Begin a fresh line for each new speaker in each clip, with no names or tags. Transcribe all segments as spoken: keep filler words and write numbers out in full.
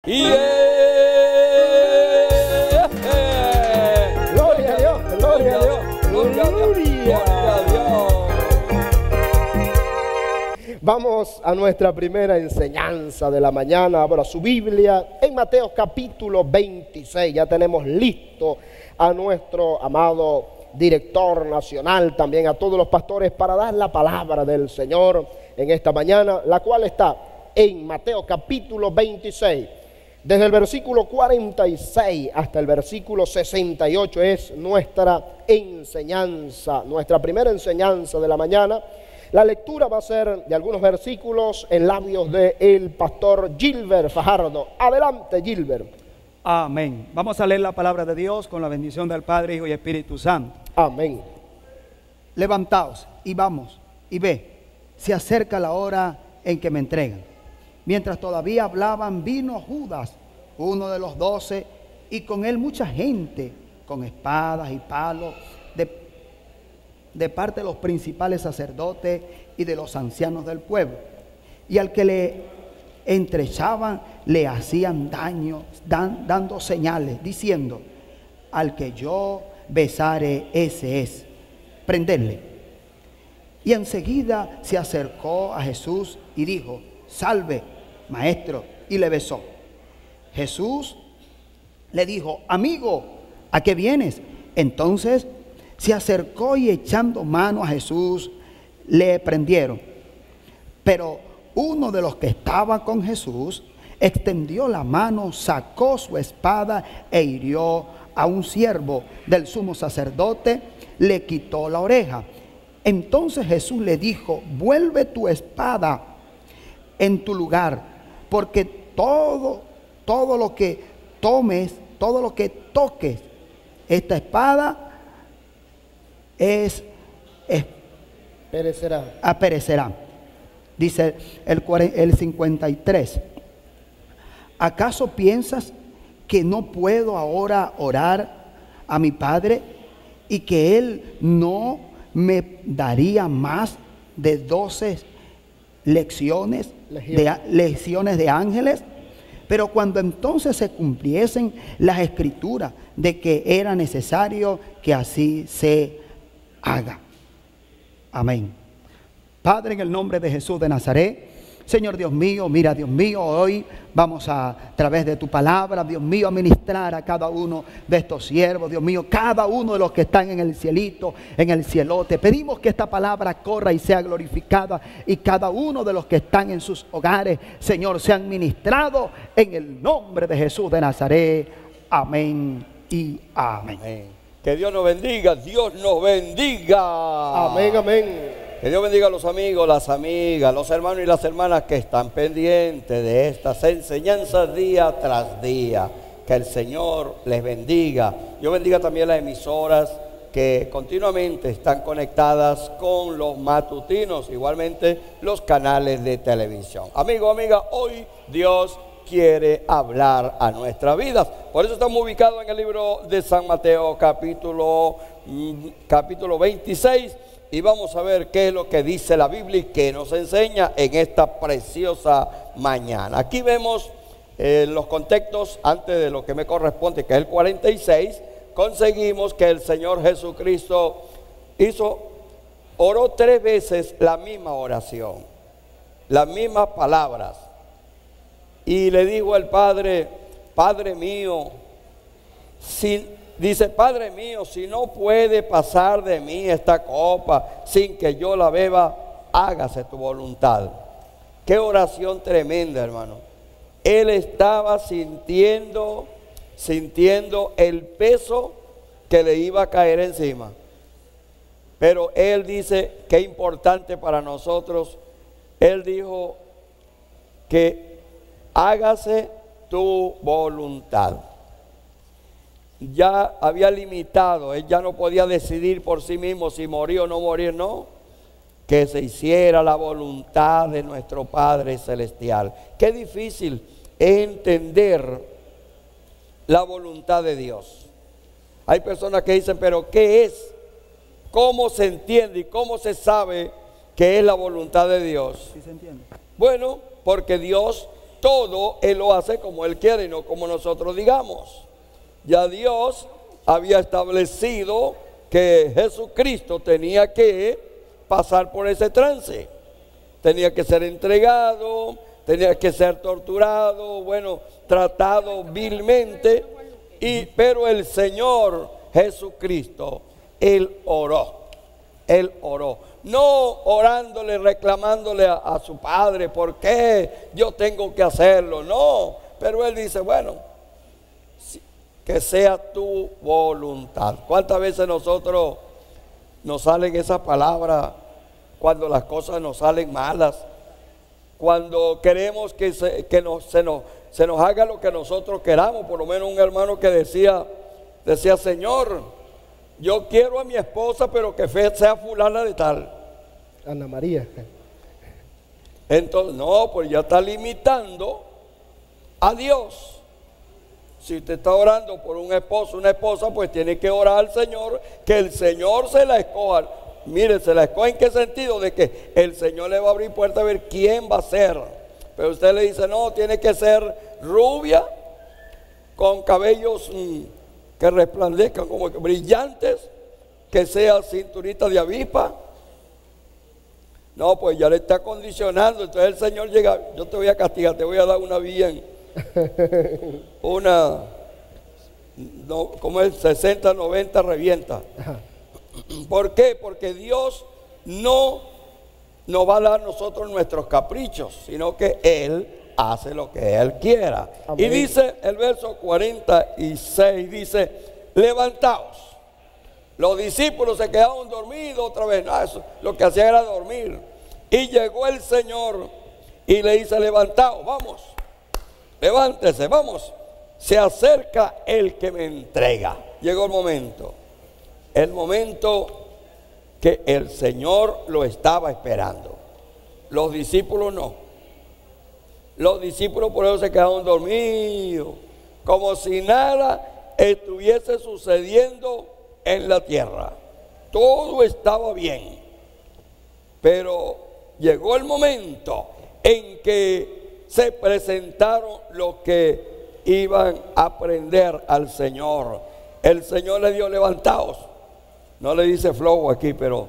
Yeah.
Gloria a Dios, gloria a Dios,
gloria a Dios, gloria a Dios.
Vamos a nuestra primera enseñanza de la mañana. Abra su Biblia en Mateo capítulo veintiséis. Ya tenemos listo a nuestro amado director nacional, también a todos los pastores, para dar la palabra del Señor en esta mañana, la cual está en Mateo capítulo veintiséis. Desde el versículo cuarenta y seis hasta el versículo sesenta y ocho es nuestra enseñanza, nuestra primera enseñanza de la mañana. La lectura va a ser de algunos versículos en labios del pastor Gilbert Fajardo. Adelante, Gilbert.
Amén. Vamos a leer la palabra de Dios con la bendición del Padre, Hijo y Espíritu Santo.
Amén.
Levantaos y vamos y ve, se acerca la hora en que me entregan. Mientras todavía hablaban, vino Judas, uno de los doce, y con él mucha gente, con espadas y palos, de, de parte de los principales sacerdotes y de los ancianos del pueblo. Y al que le entrechaban, le hacían daño, dan, dando señales, diciendo: al que yo besare, ese es, prenderle. Y enseguida se acercó a Jesús y dijo: salve, maestro, y le besó. Jesús le dijo: amigo, ¿a qué vienes? Entonces se acercó y echando mano a Jesús, le prendieron. Pero uno de los que estaba con Jesús extendió la mano, sacó su espada e hirió a un siervo del sumo sacerdote, le quitó la oreja. Entonces Jesús le dijo: vuelve tu espada en tu lugar, porque todo, todo lo que tomes, todo lo que toques, esta espada es, es
perecerá.
Aperecerá. Dice el, el cincuenta y tres. ¿Acaso piensas que no puedo ahora orar a mi Padre y que Él no me daría más de doce lecciones de, lecciones de ángeles? Pero cuando entonces se cumpliesen las escrituras de que era necesario que así se haga. Amén. Padre, en el nombre de Jesús de Nazaret, Señor Dios mío, mira Dios mío, hoy vamos a, a través de tu palabra, Dios mío, a ministrar a cada uno de estos siervos, Dios mío, cada uno de los que están en el cielito, en el cielote. Pedimos que esta palabra corra y sea glorificada, y cada uno de los que están en sus hogares, Señor, sean ministrados en el nombre de Jesús de Nazaret. Amén y amén.
Amén. Que Dios nos bendiga, Dios nos bendiga.
Amén, amén.
Que Dios bendiga a los amigos, las amigas, los hermanos y las hermanas que están pendientes de estas enseñanzas día tras día. Que el Señor les bendiga. Yo bendiga también las emisoras que continuamente están conectadas con los matutinos, igualmente los canales de televisión. Amigo, amiga, hoy Dios quiere hablar a nuestras vidas. Por eso estamos ubicados en el libro de San Mateo, capítulo, capítulo veintiséis. Y vamos a ver qué es lo que dice la Biblia y qué nos enseña en esta preciosa mañana. Aquí vemos eh, los contextos antes de lo que me corresponde, que es el cuarenta y seis. Conseguimos que el Señor Jesucristo hizo, oró tres veces la misma oración, las mismas palabras. Y le dijo al Padre: Padre mío, sin Dice: Padre mío, si no puede pasar de mí esta copa sin que yo la beba, hágase tu voluntad. Qué oración tremenda, hermano. Él estaba sintiendo, sintiendo el peso que le iba a caer encima. Pero él dice, qué importante para nosotros, él dijo que hágase tu voluntad. Ya había limitado, él ya no podía decidir por sí mismo si morir o no morir, no, que se hiciera la voluntad de nuestro Padre Celestial. Qué difícil es entender la voluntad de Dios. Hay personas que dicen, pero ¿qué es? ¿Cómo se entiende y cómo se sabe qué es la voluntad de Dios?
¿Sí se entiende?
Bueno, porque Dios todo Él lo hace como Él quiere y no como nosotros digamos. Ya Dios había establecido que Jesucristo tenía que pasar por ese trance. Tenía que ser entregado, tenía que ser torturado, bueno, tratado vilmente. Y, pero el Señor Jesucristo, Él oró. Él oró. No orándole, reclamándole a, a su Padre, ¿por qué yo tengo que hacerlo? No, pero Él dice, bueno, que sea tu voluntad. ¿Cuántas veces nosotros nos salen esas palabras cuando las cosas nos salen malas? Cuando queremos que, se, que nos, se, nos, se nos haga lo que nosotros queramos. Por lo menos un hermano que decía, decía, Señor, yo quiero a mi esposa, pero que sea fulana de tal.
Ana María.
Entonces, no, pues ya está limitando a Dios. Si usted está orando por un esposo, una esposa, pues tiene que orar al Señor, que el Señor se la escoja. Mire, se la escoja en qué sentido, de que el Señor le va a abrir puerta a ver quién va a ser. Pero usted le dice, no, tiene que ser rubia, con cabellos mmm, que resplandezcan como que brillantes, que sea cinturita de avispa. No, pues ya le está condicionando. Entonces el Señor llega, yo te voy a castigar, te voy a dar una bien. Una, no, como es sesenta, noventa, revienta. ¿Por qué? Porque Dios no nos va a dar nosotros nuestros caprichos, sino que Él hace lo que Él quiera. Amén. Y dice el verso cuarenta y seis, dice, levantaos. Los discípulos se quedaron dormidos otra vez. No, eso, lo que hacía era dormir. Y llegó el Señor y le dice, levantaos, vamos. Levántese, vamos. Se acerca el que me entrega. Llegó el momento. El momento que el Señor lo estaba esperando. Los discípulos no. Los discípulos por eso se quedaron dormidos. Como si nada estuviese sucediendo en la tierra. Todo estaba bien. Pero llegó el momento en que se presentaron los que iban a aprender al Señor. El Señor le dio levantaos. No le dice flow aquí, pero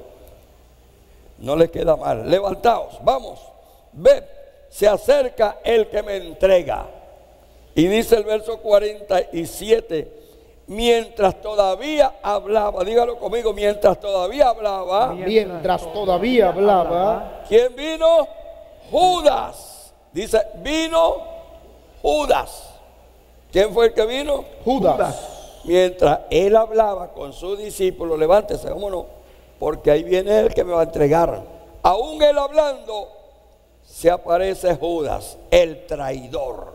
no le queda mal. Levantaos, vamos, ved, se acerca el que me entrega. Y dice el verso cuarenta y siete, mientras todavía hablaba, dígalo conmigo, mientras todavía hablaba.
Mientras todavía hablaba.
¿Quién vino? Judas. Dice, vino Judas. ¿Quién fue el que vino?
Judas.
Judas. Mientras él hablaba con sus discípulos, levántese, vámonos, porque ahí viene el que me va a entregar. Aún él hablando, se aparece Judas, el traidor.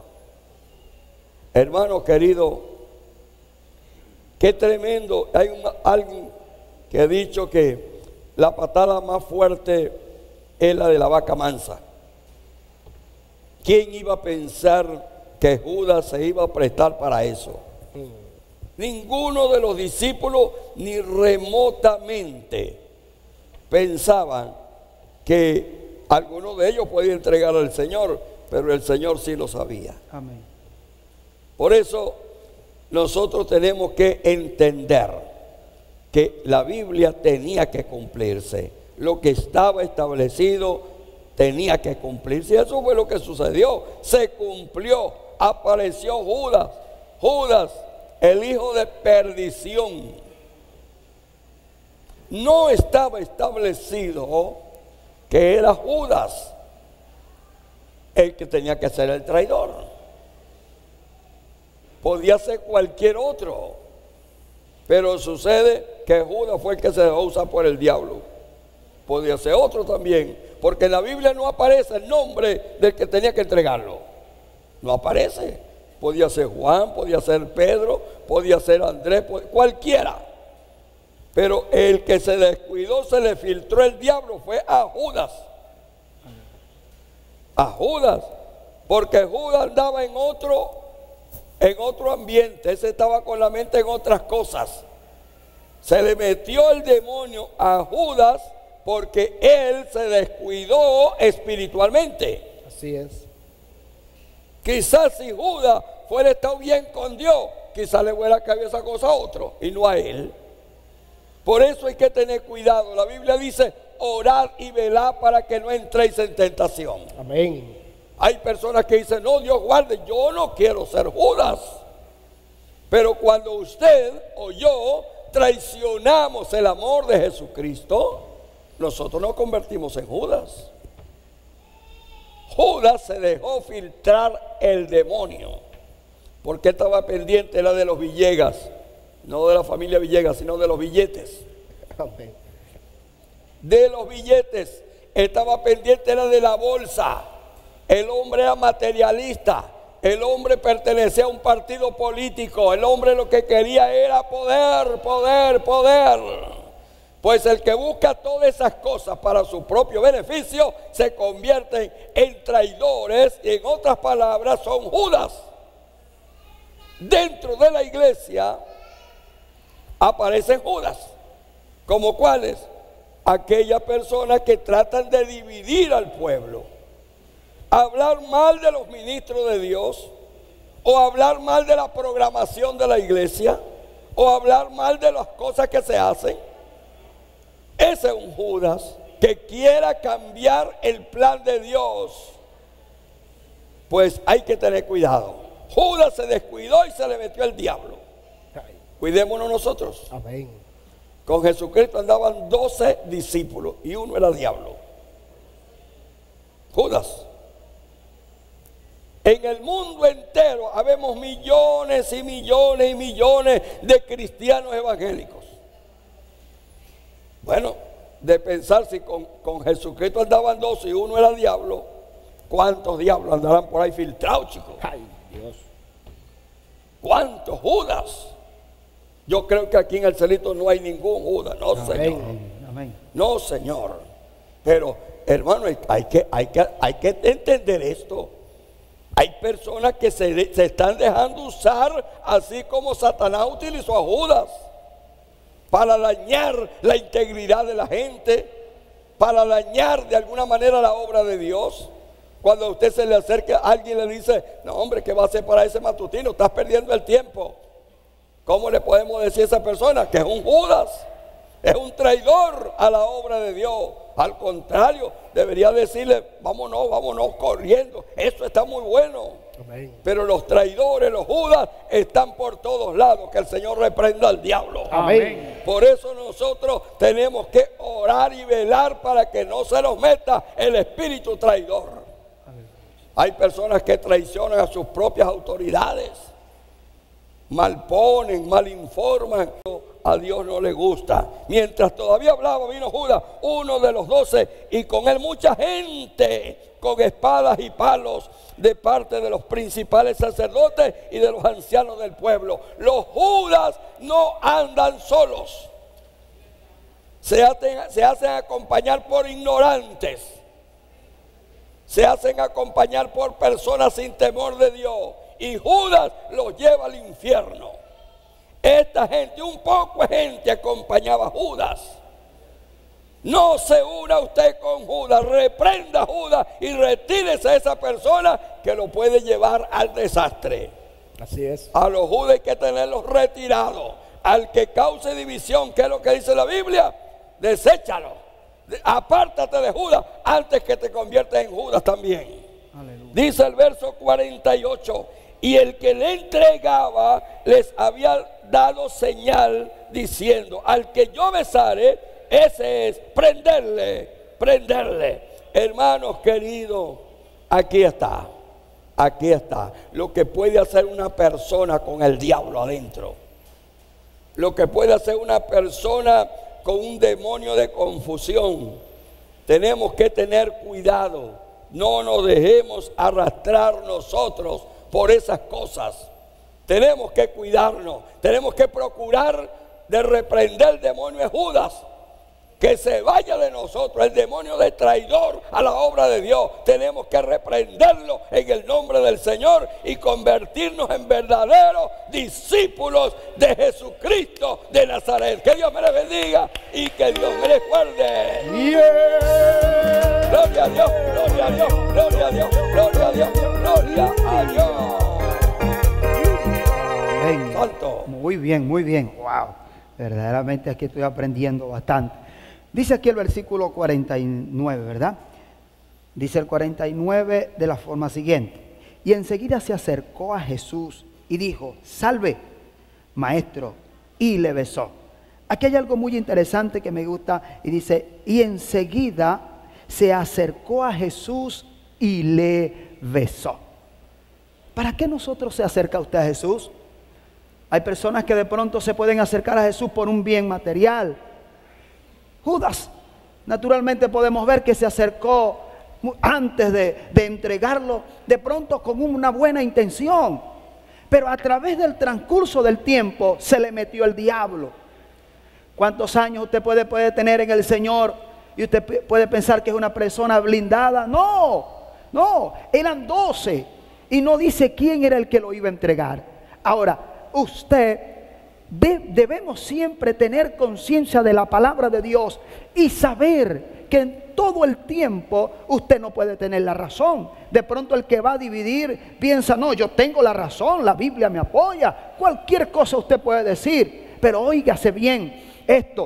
Hermano querido, qué tremendo. Hay un, alguien que ha dicho que la patada más fuerte es la de la vaca mansa. ¿Quién iba a pensar que Judas se iba a prestar para eso? Mm. Ninguno de los discípulos ni remotamente pensaban que alguno de ellos podía entregar al Señor, pero el Señor sí lo sabía.
Amén.
Por eso nosotros tenemos que entender que la Biblia tenía que cumplirse. Lo que estaba establecido tenía que cumplirse. Y eso fue lo que sucedió. Se cumplió. Apareció Judas. Judas, el hijo de perdición. No estaba establecido que era Judas el que tenía que ser el traidor. Podía ser cualquier otro. Pero sucede que Judas fue el que se dejó usar por el diablo. Podía ser otro también, porque en la Biblia no aparece el nombre del que tenía que entregarlo. No aparece. Podía ser Juan, podía ser Pedro, podía ser Andrés, cualquiera. Pero el que se descuidó, se le filtró el diablo, fue a Judas. A Judas. Porque Judas andaba en otro, en otro ambiente. Ese estaba con la mente en otras cosas. Se le metió el demonio a Judas porque él se descuidó espiritualmente.
Así es.
Quizás si Judas fuera estado bien con Dios, quizás le hubiera caído esa cosa a otro y no a él. Por eso hay que tener cuidado. La Biblia dice, orad y velad para que no entréis en tentación.
Amén.
Hay personas que dicen, no, Dios guarde, yo no quiero ser Judas. Pero cuando usted o yo traicionamos el amor de Jesucristo, nosotros nos convertimos en Judas. Judas se dejó filtrar el demonio, porque estaba pendiente, era de los Villegas, no de la familia Villegas, sino de los billetes.
Amén.
De los billetes, estaba pendiente, era de la bolsa. El hombre era materialista, el hombre pertenecía a un partido político, el hombre lo que quería era poder, poder, poder. Pues el que busca todas esas cosas para su propio beneficio se convierten en traidores y, en otras palabras, son Judas. Dentro de la iglesia aparecen Judas. ¿Como cuáles? Aquellas personas que tratan de dividir al pueblo, hablar mal de los ministros de Dios, o hablar mal de la programación de la iglesia, o hablar mal de las cosas que se hacen. Ese es un Judas que quiera cambiar el plan de Dios. Pues hay que tener cuidado. Judas se descuidó y se le metió el diablo. Cuidémonos nosotros.
Amén.
Con Jesucristo andaban doce discípulos y uno era diablo. Judas. En el mundo entero habemos millones y millones y millones de cristianos evangélicos. Bueno, de pensar si con, con Jesucristo andaban doce y uno era diablo, ¿cuántos diablos andarán por ahí filtrados, chicos?
Ay, Dios.
¿Cuántos Judas? Yo creo que aquí en el celito no hay ningún Judas, no,
Amén.
Señor.
Amén.
No, Señor. Pero, hermano, hay, hay, que, hay, que, hay que entender esto. Hay personas que se, se están dejando usar, así como Satanás utilizó a Judas, para dañar la integridad de la gente, para dañar de alguna manera la obra de Dios. Cuando a usted se le acerca, alguien le dice, no, hombre, ¿qué va a hacer para ese matutino? Estás perdiendo el tiempo. ¿Cómo le podemos decir a esa persona que es un Judas? Es un traidor a la obra de Dios. Al contrario, debería decirle, vámonos, vámonos corriendo. Eso está muy bueno.
Amén.
Pero los traidores, los Judas, están por todos lados. Que el Señor reprenda al diablo.
Amén.
Por eso nosotros tenemos que orar y velar para que no se nos meta el espíritu traidor.
Amén.
Hay personas que traicionan a sus propias autoridades, malponen, malinforman. A Dios no le gusta. Mientras todavía hablaba, vino Judas, uno de los doce, y con él mucha gente con espadas y palos de parte de los principales sacerdotes y de los ancianos del pueblo. Los Judas no andan solos. Se hacen, se hacen acompañar por ignorantes. Se hacen acompañar por personas sin temor de Dios. Y Judas los lleva al infierno. Esta gente, un poco de gente acompañaba a Judas. No se una usted con Judas, reprenda a Judas y retírese a esa persona que lo puede llevar al desastre.
Así es.
A los Judas hay que tenerlos retirados. Al que cause división, que es lo que dice la Biblia, deséchalo. Apártate de Judas antes que te conviertas en Judas también.
Aleluya.
Dice el verso cuarenta y ocho, y el que le entregaba les había dado señal diciendo, al que yo besare, ese es prenderle, prenderle. Hermanos queridos, aquí está, aquí está lo que puede hacer una persona con el diablo adentro. Lo que puede hacer una persona con un demonio de confusión. Tenemos que tener cuidado. No nos dejemos arrastrar nosotros por esas cosas. Tenemos que cuidarnos. Tenemos que procurar de reprender el demonio de Judas. Que se vaya de nosotros el demonio de traidor a la obra de Dios. Tenemos que reprenderlo en el nombre del Señor y convertirnos en verdaderos discípulos de Jesucristo de Nazaret. Que Dios me les bendiga y que Dios me les guarde.
Yeah.
Gloria a Dios, gloria a Dios, gloria a Dios, gloria a Dios. Gloria a Dios.
Amén.
Santo.
Muy bien, muy bien. Wow. Verdaderamente aquí estoy aprendiendo bastante. Dice aquí el versículo cuarenta y nueve, ¿verdad? Dice el cuarenta y nueve de la forma siguiente. Y enseguida se acercó a Jesús y dijo: salve, maestro, y le besó. Aquí hay algo muy interesante que me gusta y dice: y enseguida se acercó a Jesús y le besó. ¿Para qué nosotros se acerca usted a Jesús? Hay personas que de pronto se pueden acercar a Jesús por un bien material. Judas, naturalmente podemos ver que se acercó antes de, de entregarlo, de pronto con una buena intención. Pero a través del transcurso del tiempo se le metió el diablo. ¿Cuántos años usted puede, puede tener en el Señor y usted puede pensar que es una persona blindada? No, no, eran doce y no dice quién era el que lo iba a entregar. Ahora, usted, de, debemos siempre tener conciencia de la palabra de Dios y saber que en todo el tiempo usted no puede tener la razón. De pronto el que va a dividir piensa: no, yo tengo la razón, la Biblia me apoya. Cualquier cosa usted puede decir, pero óigase bien esto: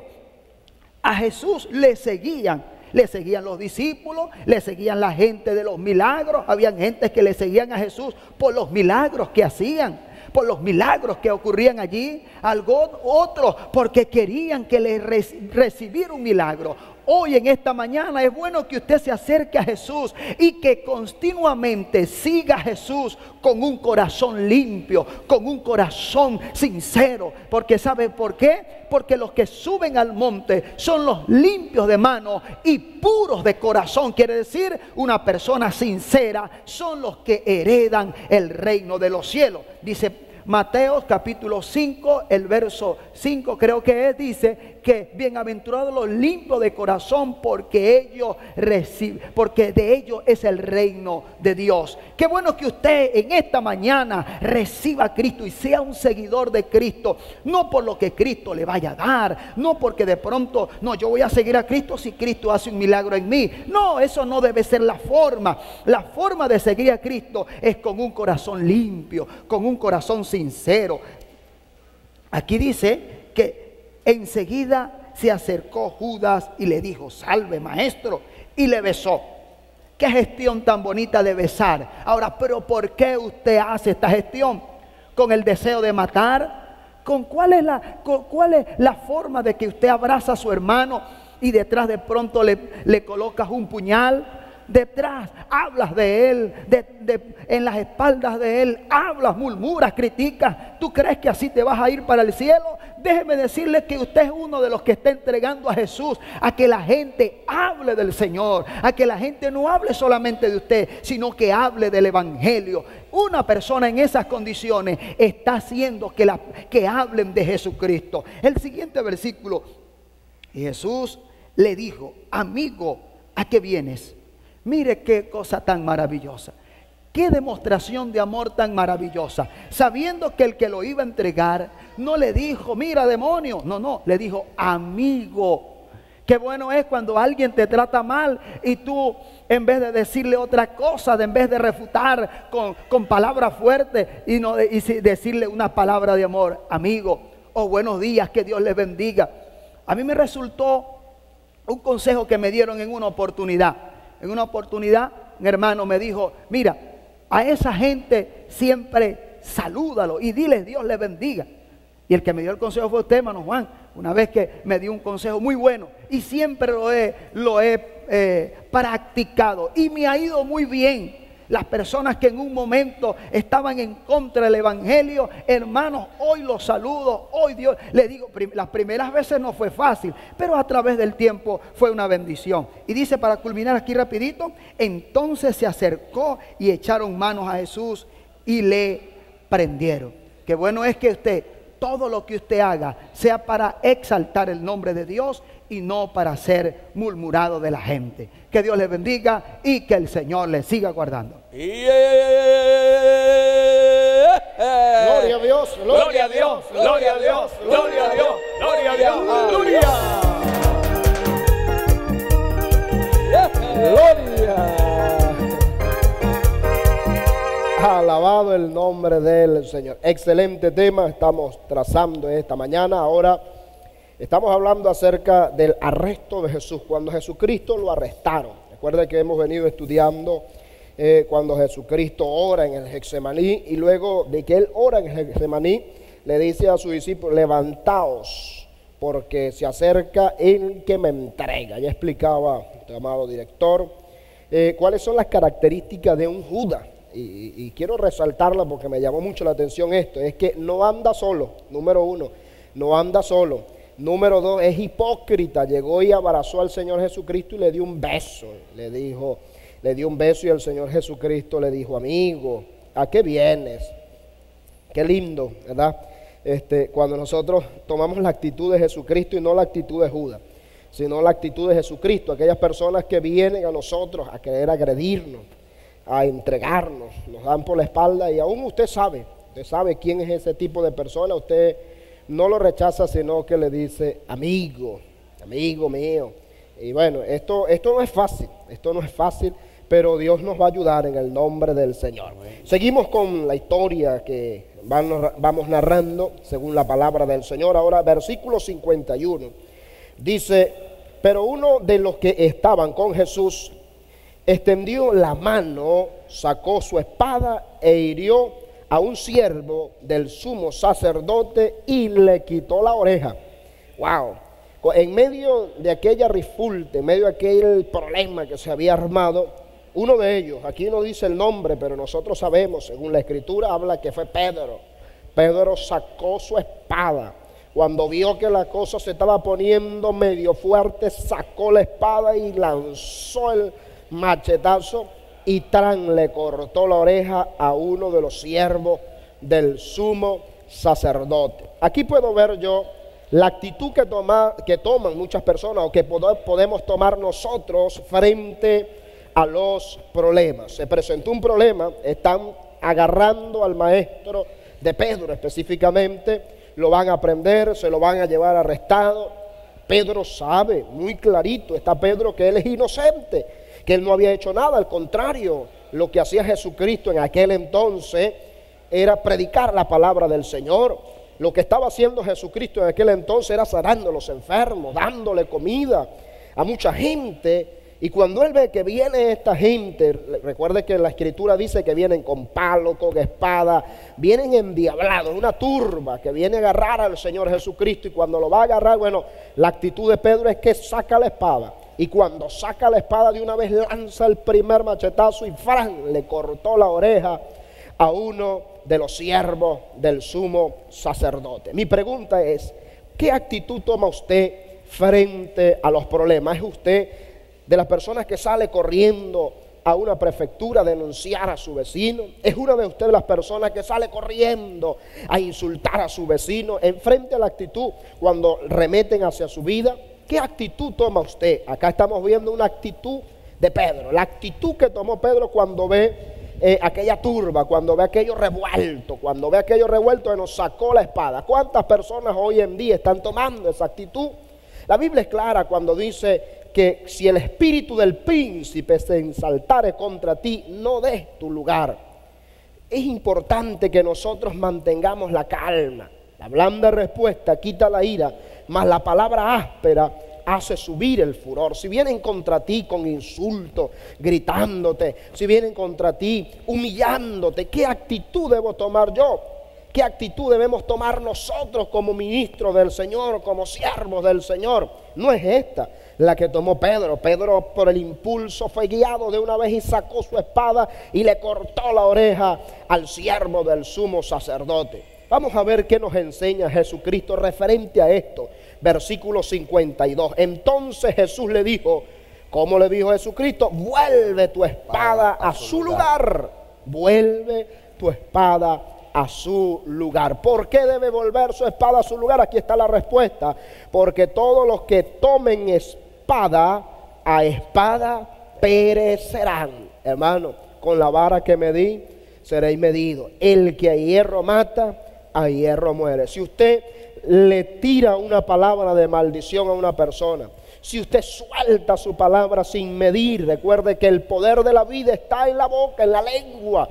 a Jesús le seguían, le seguían los discípulos, le seguían la gente de los milagros. Habían gente que le seguían a Jesús por los milagros que hacían, por los milagros que ocurrían allí. Algo otro porque querían que le recibiera un milagro. Hoy en esta mañana es bueno que usted se acerque a Jesús y que continuamente siga a Jesús con un corazón limpio, con un corazón sincero. Porque ¿sabe por qué? Porque los que suben al monte son los limpios de mano y puros de corazón. Quiere decir, una persona sincera son los que heredan el reino de los cielos. Dice Mateo capítulo cinco, el verso cinco creo que es, dice que bienaventurados los limpios de corazón, porque ellos reciben, porque de ellos es el reino de Dios. Qué bueno que usted en esta mañana reciba a Cristo y sea un seguidor de Cristo, no por lo que Cristo le vaya a dar, no porque de pronto, no, yo voy a seguir a Cristo si Cristo hace un milagro en mí. No, eso no debe ser la forma. La forma de seguir a Cristo es con un corazón limpio, con un corazón sincero. Aquí dice que enseguida se acercó Judas y le dijo: salve, maestro, y le besó. Qué gestión tan bonita de besar. Ahora, pero ¿por qué usted hace esta gestión? ¿Con el deseo de matar? ¿Con cuál es la, con cuál es la forma de que usted abraza a su hermano y detrás de pronto le, le colocas un puñal? Detrás hablas de él, de, de, en las espaldas de él hablas, murmuras, criticas. ¿Tú crees que así te vas a ir para el cielo? Déjeme decirle que usted es uno de los que está entregando a Jesús a que la gente hable del Señor, a que la gente no hable solamente de usted, sino que hable del Evangelio. Una persona en esas condiciones está haciendo que, la, que hablen de Jesucristo. El siguiente versículo: y Jesús le dijo: amigo, ¿a qué vienes? Mire qué cosa tan maravillosa. Qué demostración de amor tan maravillosa. Sabiendo que el que lo iba a entregar no le dijo: mira, demonio. No, no, le dijo: amigo. Qué bueno es cuando alguien te trata mal y tú, en vez de decirle otra cosa, de en vez de refutar con, con palabras fuertes y, no, y decirle una palabra de amor: amigo, o buenos días, que Dios les bendiga. A mí me resultó un consejo que me dieron en una oportunidad. En una oportunidad, un hermano me dijo: mira, a esa gente siempre salúdalo y diles Dios les bendiga. Y el que me dio el consejo fue usted, hermano Juan, una vez que me dio un consejo muy bueno. Y siempre lo he, lo he eh, practicado y me ha ido muy bien. Las personas que en un momento estaban en contra del Evangelio, hermanos, hoy los saludo, hoy Dios, les digo, prim las primeras veces no fue fácil, pero a través del tiempo fue una bendición. Y dice, para culminar aquí rapidito, entonces se acercó y echaron manos a Jesús y le prendieron. Qué bueno es que usted, todo lo que usted haga, sea para exaltar el nombre de Dios y no para ser murmurado de la gente. Que Dios les bendiga y que el Señor les siga guardando.
Yeah.
Gloria a Dios,
Gloria a Dios, gloria a Dios, gloria a Dios, gloria a Dios, aleluya.
Gloria. Alabado el nombre del Señor. Excelente tema estamos trazando esta mañana. Ahora estamos hablando acerca del arresto de Jesús, cuando Jesucristo lo arrestaron. Recuerda que hemos venido estudiando eh, cuando Jesucristo ora en el Getsemaní, y luego de que Él ora en el Getsemaní, le dice a sus discípulos: levantaos, porque se acerca el que me entrega. Ya explicaba nuestro amado director eh, cuáles son las características de un Judas. Y, y quiero resaltarla porque me llamó mucho la atención esto. Es que no anda solo, número uno, no anda solo. Número dos, es hipócrita. Llegó y abrazó al Señor Jesucristo y le dio un beso. Le dijo, le dio un beso y el Señor Jesucristo le dijo: amigo, ¿a qué vienes? Qué lindo, ¿verdad? Este, cuando nosotros tomamos la actitud de Jesucristo y no la actitud de Judas, sino la actitud de Jesucristo, aquellas personas que vienen a nosotros a querer agredirnos, a entregarnos, nos dan por la espalda, y aún usted sabe, usted sabe quién es ese tipo de persona. Usted no lo rechaza, sino que le dice: amigo, amigo mío. Y bueno, esto, esto no es fácil, esto no es fácil, pero Dios nos va a ayudar en el nombre del Señor. Seguimos con la historia que vamos narrando según la palabra del Señor. Ahora, versículo cincuenta y uno, dice: pero uno de los que estaban con Jesús extendió la mano, sacó su espada e hirió a un siervo del sumo sacerdote y le quitó la oreja. Wow. En medio de aquella rifulte, en medio de aquel problema que se había armado, uno de ellos, aquí no dice el nombre, pero nosotros sabemos, según la Escritura, habla que fue Pedro. Pedro sacó su espada. Cuando vio que la cosa se estaba poniendo medio fuerte, sacó la espada y lanzó el machetazo, y tran le cortó la oreja a uno de los siervos del sumo sacerdote. Aquí puedo ver yo la actitud que, toma, que toman muchas personas, o que podemos tomar nosotros frente a los problemas. Se presentó un problema, están agarrando al maestro de Pedro específicamente, lo van a prender, se lo van a llevar arrestado. Pedro sabe muy clarito, está Pedro, que él es inocente, que él no había hecho nada. Al contrario, lo que hacía Jesucristo en aquel entonces era predicar la palabra del Señor. Lo que estaba haciendo Jesucristo en aquel entonces era sanando a los enfermos, dándole comida a mucha gente. Y cuando él ve que viene esta gente, recuerde que la Escritura dice que vienen con palo, con espada, vienen endiablados, una turba que viene a agarrar al Señor Jesucristo. Y cuando lo va a agarrar, bueno, la actitud de Pedro es que saca la espada. Y cuando saca la espada, de una vez lanza el primer machetazo y ¡fran!, le cortó la oreja a uno de los siervos del sumo sacerdote. Mi pregunta es: ¿qué actitud toma usted frente a los problemas? ¿Es usted de las personas que sale corriendo a una prefectura a denunciar a su vecino? ¿Es una de ustedes las personas que sale corriendo a insultar a su vecino? En frente a la actitud cuando remeten hacia su vida, ¿qué actitud toma usted? Acá estamos viendo una actitud de Pedro, la actitud que tomó Pedro cuando ve eh, aquella turba, cuando ve aquello revuelto, cuando ve aquello revuelto y nos sacó la espada. ¿Cuántas personas hoy en día están tomando esa actitud? La Biblia es clara cuando dice que si el espíritu del príncipe se ensaltare contra ti, no des tu lugar. Es importante que nosotros mantengamos la calma. La blanda respuesta quita la ira, mas la palabra áspera hace subir el furor. Si vienen contra ti con insulto, gritándote, si vienen contra ti humillándote, ¿qué actitud debo tomar yo? ¿Qué actitud debemos tomar nosotros como ministros del Señor, como siervos del Señor? No es esta la que tomó Pedro. Pedro, por el impulso, fue guiado de una vez y sacó su espada y le cortó la oreja al siervo del sumo sacerdote. Vamos a ver qué nos enseña Jesucristo referente a esto. Versículo cincuenta y dos. Entonces Jesús le dijo, ¿cómo le dijo Jesucristo? Vuelve tu espada a su lugar. Vuelve tu espada a su lugar. ¿Por qué debe volver su espada a su lugar? Aquí está la respuesta. Porque todos los que tomen espada, a espada perecerán. Hermano, con la vara que medí, seréis medido. El que a hierro mata, a hierro muere. Si usted le tira una palabra de maldición a una persona, si usted suelta su palabra sin medir, recuerde que el poder de la vida está en la boca, en la lengua.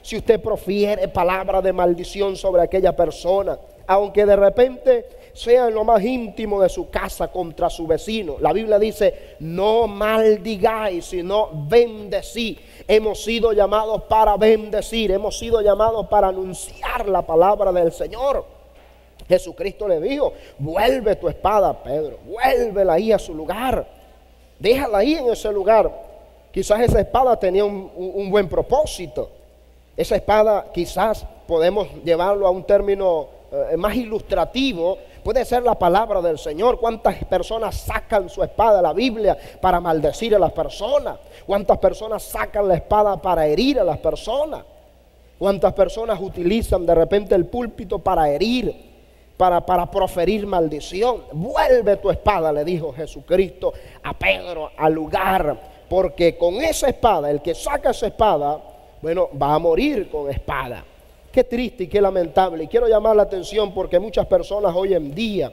si usted profiere palabra de maldición sobre aquella persona, aunque de repente sea en lo más íntimo de su casa contra su vecino. La Biblia dice, no maldigáis, sino bendecí. Hemos sido llamados para bendecir, hemos sido llamados para anunciar la palabra del Señor. Jesucristo le dijo, vuelve tu espada, Pedro, vuélvela ahí a su lugar, déjala ahí en ese lugar. Quizás esa espada tenía un, un, un buen propósito. Esa espada quizás podemos llevarlo a un término eh, más ilustrativo. Puede ser la palabra del Señor. ¿Cuántas personas sacan su espada, la Biblia, para maldecir a las personas? ¿Cuántas personas sacan la espada para herir a las personas? ¿Cuántas personas utilizan de repente el púlpito para herir, para, para proferir maldición? Vuelve tu espada, le dijo Jesucristo a Pedro, al lugar, porque con esa espada, el que saca esa espada, bueno, va a morir con espada. Qué triste y qué lamentable. Y quiero llamar la atención porque muchas personas hoy en día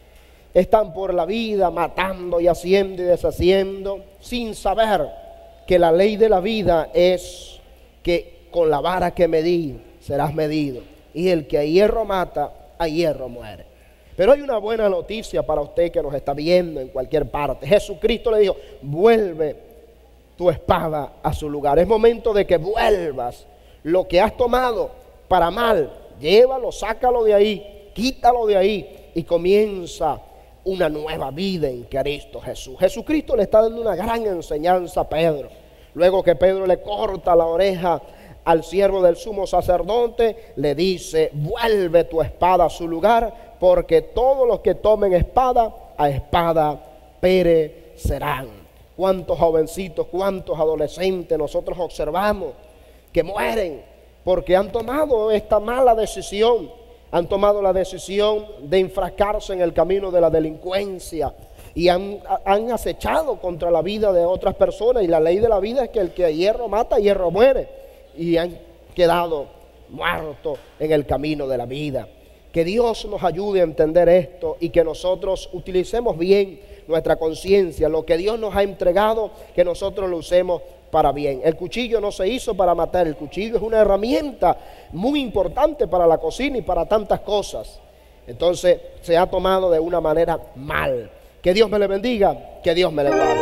están por la vida matando y haciendo y deshaciendo, sin saber que la ley de la vida es que con la vara que medí serás medido, y el que a hierro mata, a hierro muere. Pero hay una buena noticia para usted que nos está viendo en cualquier parte. Jesucristo le dijo, vuelve tu espada a su lugar. Es momento de que vuelvas lo que has tomado para mal. Llévalo, sácalo de ahí, quítalo de ahí y comienza una nueva vida en Cristo Jesús. Jesucristo le está dando una gran enseñanza a Pedro. Luego que Pedro le corta la oreja al siervo del sumo sacerdote, le dice, vuelve tu espada a su lugar, porque todos los que tomen espada, a espada perecerán. Cuántos jovencitos, cuántos adolescentes nosotros observamos que mueren porque han tomado esta mala decisión, han tomado la decisión de enfrascarse en el camino de la delincuencia y han, han acechado contra la vida de otras personas, y la ley de la vida es que el que a hierro mata, a hierro muere, y han quedado muertos en el camino de la vida. Que Dios nos ayude a entender esto y que nosotros utilicemos bien nuestra conciencia, lo que Dios nos ha entregado, que nosotros lo usemos para bien. El cuchillo no se hizo para matar, el cuchillo es una herramienta muy importante para la cocina y para tantas cosas. Entonces se ha tomado de una manera mal. Que Dios me le bendiga, que Dios me le guarde.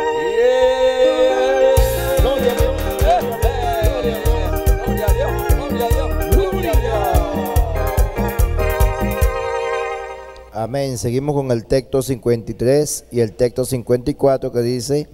Gloria a Dios. Gloria a Dios, gloria a Dios, gloria a Dios.
Amén. Seguimos con el texto cincuenta y tres y el texto cincuenta y cuatro que dice,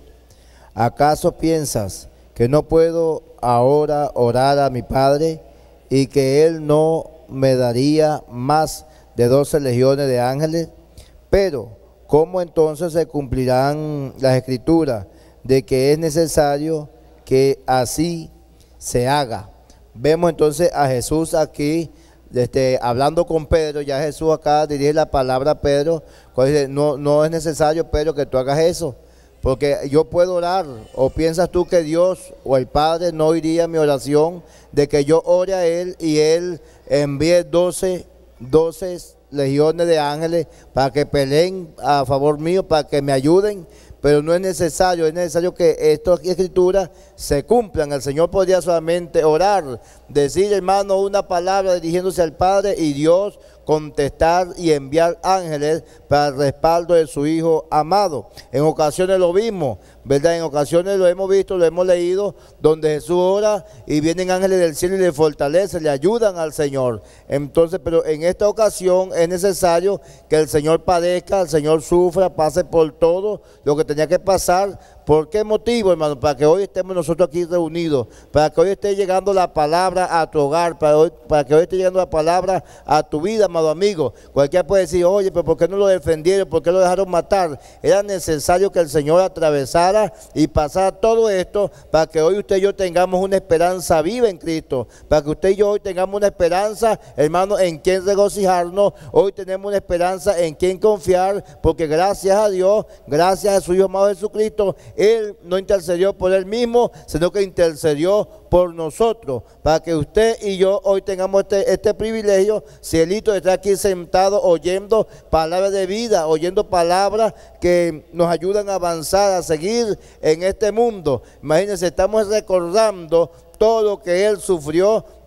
¿acaso piensas que no puedo ahora orar a mi Padre y que Él no me daría más de doce legiones de ángeles? Pero, ¿cómo entonces se cumplirán las escrituras de que es necesario que así se haga? Vemos entonces a Jesús aquí, este, hablando con Pedro. Ya Jesús acá dirige la palabra a Pedro, cuando dice, no, no es necesario, Pedro, que tú hagas eso, porque yo puedo orar. ¿O piensas tú que Dios o el Padre no oiría mi oración de que yo ore a Él y Él envíe doce, doce legiones de ángeles para que peleen a favor mío, para que me ayuden? Pero no es necesario, es necesario que estas escrituras se cumplan. El Señor podría solamente orar, decir, hermano, una palabra dirigiéndose al Padre, y Dios contestar y enviar ángeles para el respaldo de su Hijo amado. En ocasiones lo vimos, ¿verdad? En ocasiones lo hemos visto, lo hemos leído, donde Jesús ora y vienen ángeles del cielo y le fortalecen, le ayudan al Señor. Entonces, pero en esta ocasión es necesario que el Señor padezca, el Señor sufra, pase por todo lo que tenía que pasar. ¿Por qué motivo, hermano? Para que hoy estemos nosotros aquí reunidos, para que hoy esté llegando la palabra a tu hogar, para, hoy, para que hoy esté llegando la palabra a tu vida, amado amigo. Cualquiera puede decir, oye, pero ¿por qué no lo defendieron? ¿Por qué lo dejaron matar? Era necesario que el Señor atravesara y pasara todo esto para que hoy usted y yo tengamos una esperanza viva en Cristo, para que usted y yo hoy tengamos una esperanza, hermano, en quien regocijarnos. Hoy tenemos una esperanza en quien confiar, porque gracias a Dios, gracias a su Hijo amado Jesucristo, Él no intercedió por Él mismo, sino que intercedió por nosotros, para que usted y yo hoy tengamos este, este privilegio, cielito, de estar aquí sentado oyendo palabras de vida, oyendo palabras que nos ayudan a avanzar, a seguir en este mundo. Imagínense, estamos recordando todo lo que Él sufrió,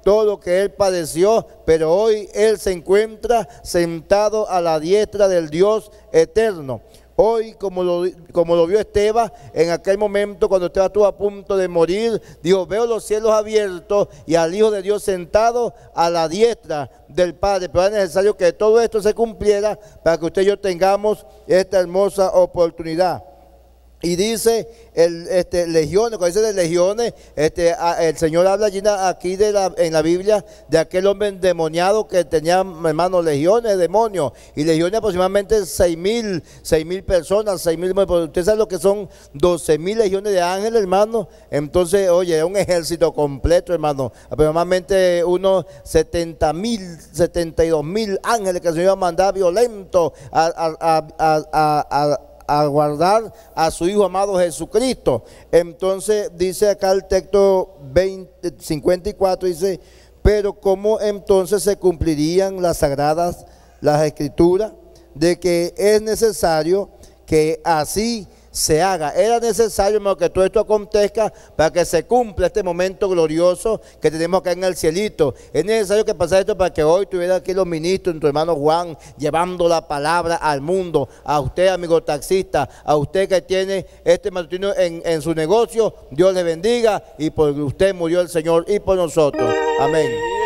todo lo que él padeció, pero hoy él se encuentra sentado a la diestra del Dios eterno. Hoy, como lo, como lo vio Esteban, en aquel momento cuando Esteban estuvo a punto de morir, dijo: veo los cielos abiertos y al Hijo de Dios sentado a la diestra del Padre. Pero es necesario que todo esto se cumpliera para que usted y yo tengamos esta hermosa oportunidad. Y dice el, este, legiones, cuando dice de legiones, este, a, el Señor habla allí aquí de la, en la Biblia de aquel hombre endemoniado que tenía, hermanos, legiones de demonios. Y legiones aproximadamente seis mil, seis mil personas, seis mil, usted sabe lo que son doce mil legiones de ángeles, hermano. Entonces, oye, es un ejército completo, hermano. Aproximadamente unos setenta mil, setenta y dos mil ángeles que el Señor iba a mandar violentos a, a, a, a, a, a a guardar a su Hijo amado Jesucristo. Entonces dice acá el texto veinte, cincuenta y cuatro, dice: pero ¿cómo entonces se cumplirían las sagradas, las escrituras, de que es necesario que así se haga? Era necesario, hermano, que todo esto acontezca para que se cumpla este momento glorioso que tenemos acá en el cielito. Es necesario que pasara esto para que hoy tuviera aquí los ministros, nuestro hermano Juan, llevando la palabra al mundo. A usted, amigo taxista, a usted que tiene este matutino en, en su negocio, Dios le bendiga, y por usted murió el Señor y por nosotros. Amén.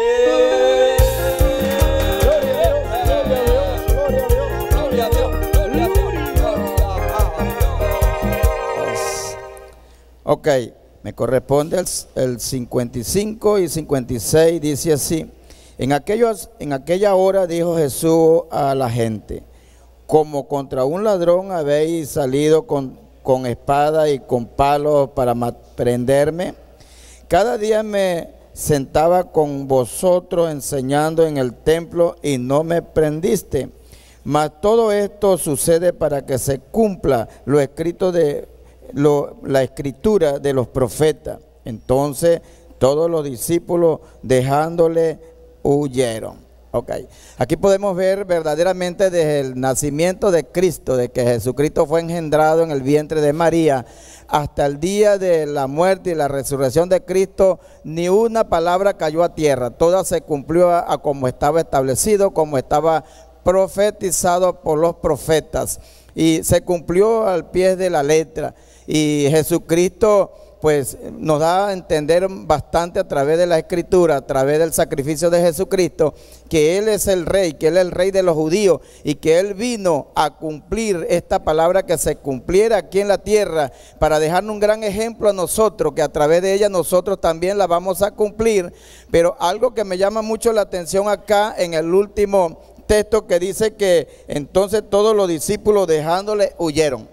Ok, me corresponde el, el cincuenta y cinco y cincuenta y seis, dice así: en, aquellos, en aquella hora dijo Jesús a la gente: como contra un ladrón habéis salido con, con espada y con palos para prenderme. Cada día me sentaba con vosotros enseñando en el templo y no me prendiste. Mas todo esto sucede para que se cumpla lo escrito de Lo, la escritura de los profetas. Entonces todos los discípulos, dejándole, huyeron. Ok, aquí podemos ver verdaderamente desde el nacimiento de Cristo, de que Jesucristo fue engendrado en el vientre de María, hasta el día de la muerte y la resurrección de Cristo, ni una palabra cayó a tierra. Toda se cumplió a, a como estaba establecido, como estaba profetizado por los profetas, y se cumplió al pie de la letra. Y Jesucristo pues nos da a entender bastante a través de la escritura, a través del sacrificio de Jesucristo, que Él es el rey, que Él es el rey de los judíos, y que Él vino a cumplir esta palabra, que se cumpliera aquí en la tierra, para dejarnos un gran ejemplo a nosotros, que a través de ella nosotros también la vamos a cumplir. Pero algo que me llama mucho la atención acá en el último texto, que dice que entonces todos los discípulos, dejándole, huyeron.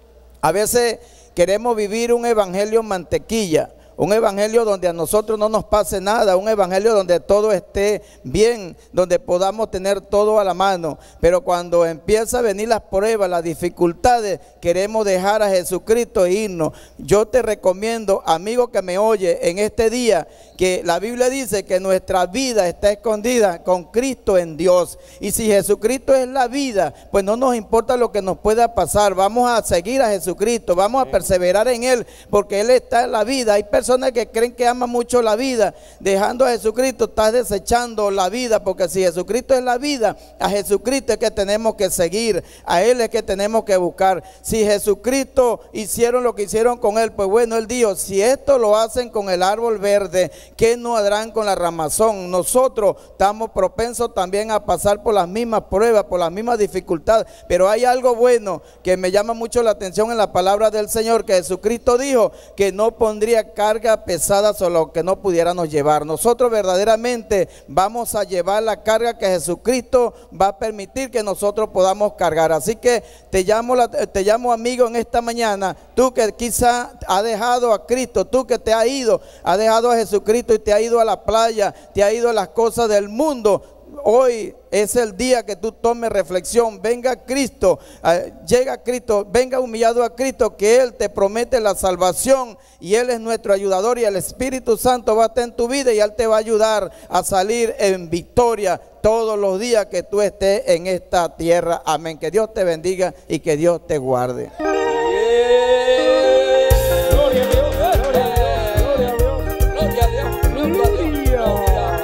A veces queremos vivir un evangelio mantequilla, un evangelio donde a nosotros no nos pase nada, un evangelio donde todo esté bien, donde podamos tener todo a la mano. Pero cuando empieza a venir las pruebas, las dificultades, queremos dejar a Jesucristo e irnos. Yo te recomiendo, amigo que me oye en este día, que la Biblia dice que nuestra vida está escondida con Cristo en Dios. Y si Jesucristo es la vida, pues no nos importa lo que nos pueda pasar. Vamos a seguir a Jesucristo, vamos a perseverar en Él, porque Él está en la vida. Hay personas que creen que aman mucho la vida. Dejando a Jesucristo, estás desechando la vida, porque si Jesucristo es la vida, a Jesucristo es que tenemos que seguir, a Él es que tenemos que buscar. Si Jesucristo hicieron lo que hicieron con Él, pues bueno, Él dijo: si esto lo hacen con el árbol verde, ¿qué no harán con la ramazón? Nosotros estamos propensos también a pasar por las mismas pruebas, por las mismas dificultades. Pero hay algo bueno que me llama mucho la atención en la palabra del Señor, que Jesucristo dijo que no pondría carga pesada sobre lo que no pudiéramos llevar. Nosotros verdaderamente vamos a llevar la carga que Jesucristo va a permitir que nosotros podamos cargar. Así que te llamo, te llamo amigo en esta mañana, tú que quizá has dejado a Cristo, tú que te has ido, has dejado a Jesucristo y te has ido a la playa, te has ido a las cosas del mundo. Hoy es el día que tú tomes reflexión. Venga Cristo, eh, llega Cristo, venga humillado a Cristo, que Él te promete la salvación y Él es nuestro ayudador, y el Espíritu Santo va a estar en tu vida y Él te va a ayudar a salir en victoria todos los días que tú estés en esta tierra. Amén. Que Dios te bendiga y que Dios te guarde.
Gloria a Dios, gloria a Dios, gloria a Dios, gloria a Dios, gloria a Dios.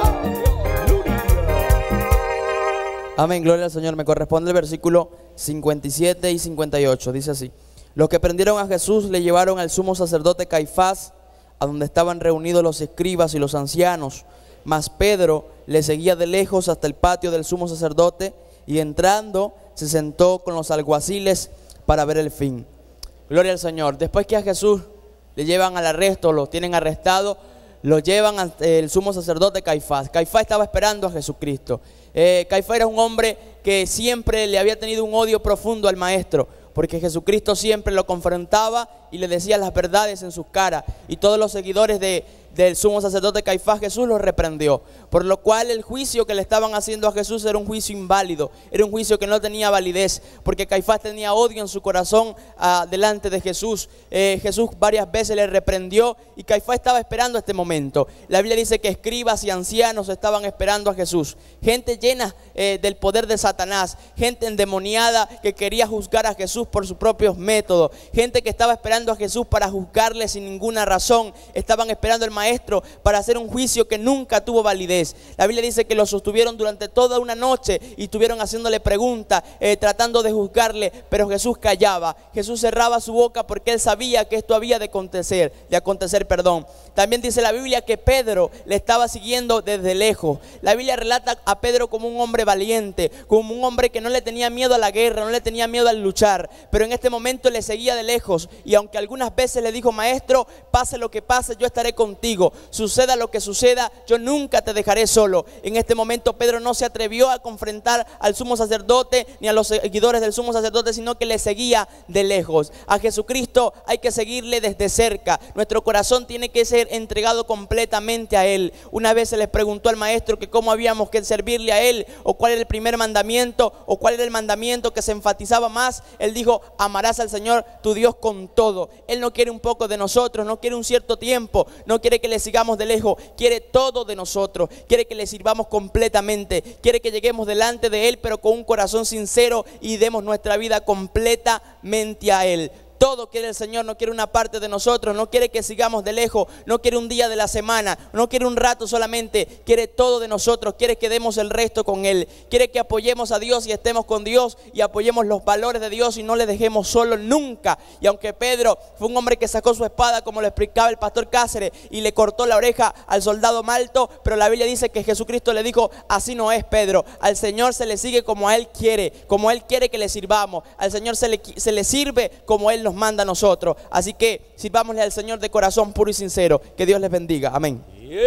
Amén, gloria al Señor. Me corresponde el versículo cincuenta y siete y cincuenta y ocho. Dice así: los que prendieron a Jesús le llevaron al sumo sacerdote Caifás, a donde estaban reunidos los escribas y los ancianos. Mas Pedro le seguía de lejos hasta el patio del sumo sacerdote, y entrando se sentó con los alguaciles para ver el fin. Gloria al Señor. Después que a Jesús le llevan al arresto, lo tienen arrestado, lo llevan ante el sumo sacerdote Caifás. Caifás estaba esperando a Jesucristo. Eh, Caifás era un hombre que siempre le había tenido un odio profundo al maestro, porque Jesucristo siempre lo confrontaba y le decía las verdades en sus caras. Y todos los seguidores de, del sumo sacerdote Caifás, Jesús los reprendió. Por lo cual el juicio que le estaban haciendo a Jesús era un juicio inválido, era un juicio que no tenía validez, porque Caifás tenía odio en su corazón uh, delante de Jesús. Eh, Jesús varias veces le reprendió y Caifás estaba esperando este momento. La Biblia dice que escribas y ancianos estaban esperando a Jesús. Gente llena eh, del poder de Satanás, gente endemoniada que quería juzgar a Jesús por sus propios métodos, gente que estaba esperando a Jesús para juzgarle sin ninguna razón. Estaban esperando al maestro para hacer un juicio que nunca tuvo validez. La Biblia dice que lo sostuvieron durante toda una noche y estuvieron haciéndole preguntas, eh, tratando de juzgarle, pero Jesús callaba. Jesús cerraba su boca porque él sabía que esto había de acontecer, de acontecer, perdón. También dice la Biblia que Pedro le estaba siguiendo desde lejos. La Biblia relata a Pedro como un hombre valiente, como un hombre que no le tenía miedo a la guerra, no le tenía miedo al luchar, pero en este momento le seguía de lejos. Y aunque algunas veces le dijo: maestro, pase lo que pase, yo estaré contigo, suceda lo que suceda, yo nunca te dejaré solo. En este momento Pedro no se atrevió a confrontar al sumo sacerdote ni a los seguidores del sumo sacerdote, sino que le seguía de lejos. A Jesucristo hay que seguirle desde cerca. Nuestro corazón tiene que ser entregado completamente a Él. Una vez se les preguntó al maestro que cómo habíamos que servirle a Él, o cuál era el primer mandamiento, o cuál era el mandamiento que se enfatizaba más. Él dijo: amarás al Señor tu Dios con todo. Él no quiere un poco de nosotros, no quiere un cierto tiempo, no quiere que le sigamos de lejos, quiere todo de nosotros, quiere que le sirvamos completamente, quiere que lleguemos delante de Él, pero con un corazón sincero, y demos nuestra vida completamente a Él. Todo quiere el Señor, no quiere una parte de nosotros, no quiere que sigamos de lejos, no quiere un día de la semana, no quiere un rato solamente, quiere todo de nosotros, quiere que demos el resto con Él, quiere que apoyemos a Dios y estemos con Dios y apoyemos los valores de Dios y no le dejemos solo nunca. Y aunque Pedro fue un hombre que sacó su espada, como lo explicaba el pastor Cáceres, y le cortó la oreja al soldado Malto, pero la Biblia dice que Jesucristo le dijo: así no es, Pedro, al Señor se le sigue como a Él quiere, como Él quiere que le sirvamos, al Señor se le, se le sirve como Él nos manda a nosotros. Así que sirvámosle al Señor de corazón puro y sincero. Que Dios les bendiga. Amén.
Yeah.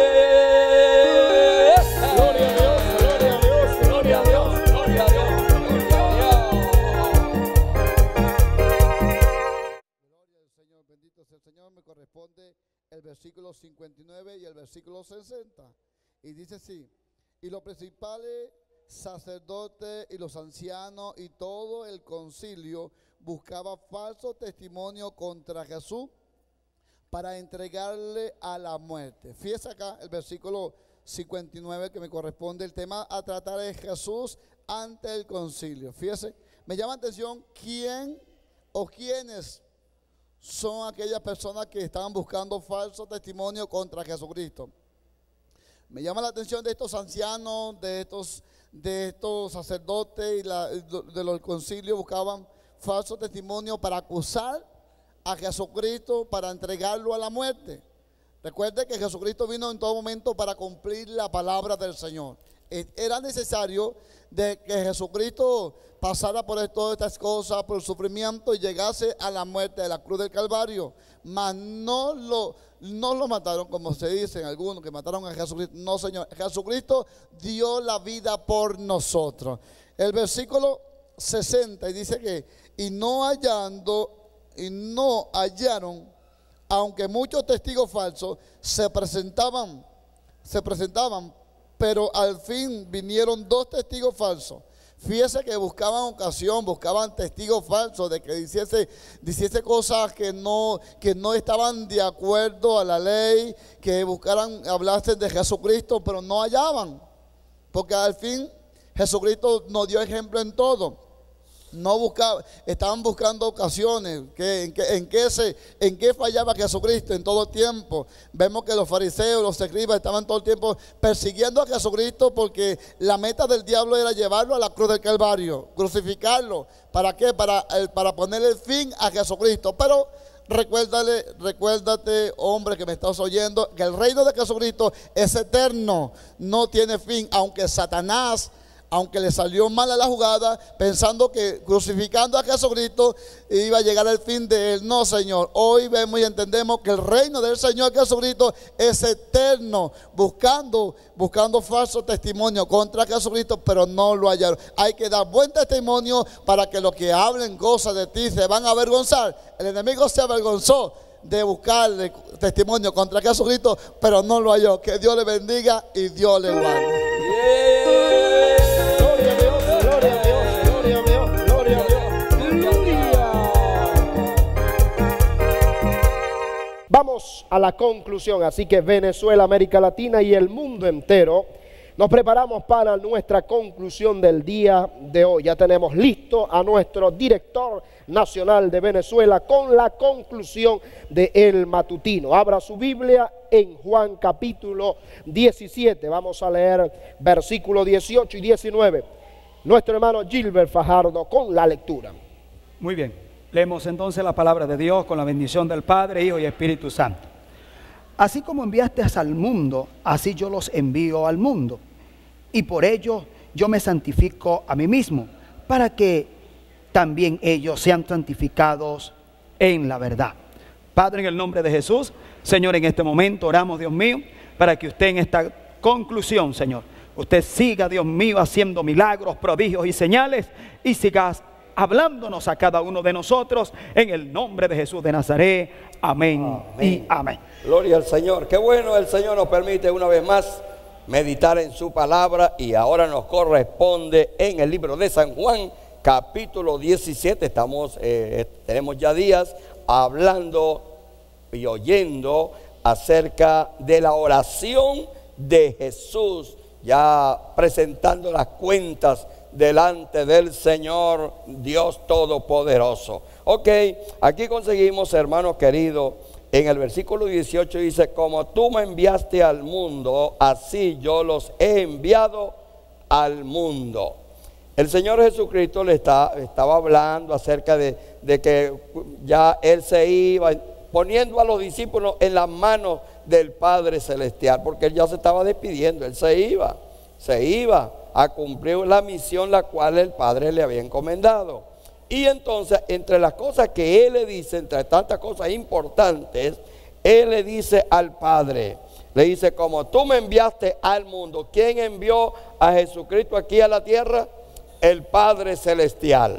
Gloria a Dios, gloria a Dios, gloria a Dios, gloria a Dios, gloria a Dios.
Gloria al Señor, bendito sea el Señor. Me corresponde el versículo cincuenta y nueve y el versículo sesenta. Y dice así: y los principales sacerdotes y los ancianos y todo el concilio buscaba falso testimonio contra Jesús para entregarle a la muerte. Fíjese acá el versículo cincuenta y nueve que me corresponde. El tema a tratar es Jesús ante el concilio. Fíjese, me llama la atención quién o quiénes son aquellas personas que estaban buscando falso testimonio contra Jesucristo. Me llama la atención de estos ancianos, de estos, de estos sacerdotes y la, de los concilios buscaban falso testimonio para acusar a Jesucristo, para entregarlo a la muerte. Recuerde que Jesucristo vino en todo momento para cumplir la palabra del Señor. Era necesario de que Jesucristo pasara por todas estas cosas, por el sufrimiento, y llegase a la muerte de la cruz del Calvario. Mas no lo, no lo mataron, como se dice en algunos, que mataron a Jesucristo. No, Señor, Jesucristo dio la vida por nosotros. El versículo sesenta y dice que y no hallando y no hallaron, aunque muchos testigos falsos se presentaban, se presentaban, pero al fin vinieron dos testigos falsos. Fíjese que buscaban ocasión, buscaban testigos falsos de que diciese, diciese cosas que no, que no estaban de acuerdo a la ley, que buscaran, hablasen de Jesucristo, pero no hallaban, porque al fin Jesucristo nos dio ejemplo en todo. No buscaba, estaban buscando ocasiones. Que, en, que, en, qué se, ¿En qué fallaba Jesucristo en todo tiempo? Vemos que los fariseos, los escribas estaban todo el tiempo persiguiendo a Jesucristo, porque la meta del diablo era llevarlo a la cruz del Calvario, crucificarlo. ¿Para qué? Para, para ponerle fin a Jesucristo. Pero recuérdale, recuérdate, hombre que me estás oyendo, que el reino de Jesucristo es eterno, no tiene fin, aunque Satanás, aunque le salió mal a la jugada, pensando que crucificando a Jesucristo iba a llegar el fin de él. No, Señor, hoy vemos y entendemos que el reino del Señor Jesucristo es eterno, buscando, buscando falso testimonio contra Jesucristo, pero no lo hallaron. Hay que dar buen testimonio para que los que hablen cosas de ti se van a avergonzar. El enemigo se avergonzó de buscarle testimonio contra Jesucristo, pero no lo halló. Que Dios le bendiga y Dios le guarde.
Gloria a Dios, gloria a Dios, gloria a Dios, gloria a Dios, aleluya. Vamos a la conclusión, así que Venezuela, América Latina y el mundo entero, nos preparamos para nuestra conclusión del día de hoy. Ya tenemos listo a nuestro director nacional de Venezuela con la conclusión de El Matutino. Abra su Biblia en Juan capítulo diecisiete. Vamos a leer versículos dieciocho y diecinueve. Nuestro hermano Gilbert Fajardo con la lectura.
Muy bien, leemos entonces la palabra de Dios con la bendición del Padre, Hijo y Espíritu Santo. Así como enviaste al mundo, así yo los envío al mundo. Y por ello yo me santifico a mí mismo, para que también ellos sean santificados en la verdad. Padre, en el nombre de Jesús, Señor, en este momento oramos, Dios mío, para que usted en esta conclusión, Señor, usted siga, Dios mío, haciendo milagros, prodigios y señales, y sigas hablándonos a cada uno de nosotros, en el nombre de Jesús de Nazaret. Amén, amén. Y amén.
Gloria al Señor. Qué bueno, el Señor nos permite una vez más meditar en su palabra, y ahora nos corresponde en el libro de San Juan, capítulo diecisiete. Estamos, eh, tenemos ya días hablando y oyendo acerca de la oración de Jesús, ya presentando las cuentas delante del Señor Dios Todopoderoso. Ok, aquí conseguimos, hermanos queridos, en el versículo dieciocho dice: como tú me enviaste al mundo, así yo los he enviado al mundo. El Señor Jesucristo le está, estaba hablando acerca de, de que ya Él se iba, poniendo a los discípulos en las manos del Padre Celestial, porque Él ya se estaba despidiendo. Él se iba, se iba a cumplir la misión la cual el Padre le había encomendado. Y entonces, entre las cosas que Él le dice, entre tantas cosas importantes, Él le dice al Padre, le dice: como tú me enviaste al mundo. ¿Quién envió a Jesucristo aquí a la tierra? El Padre Celestial.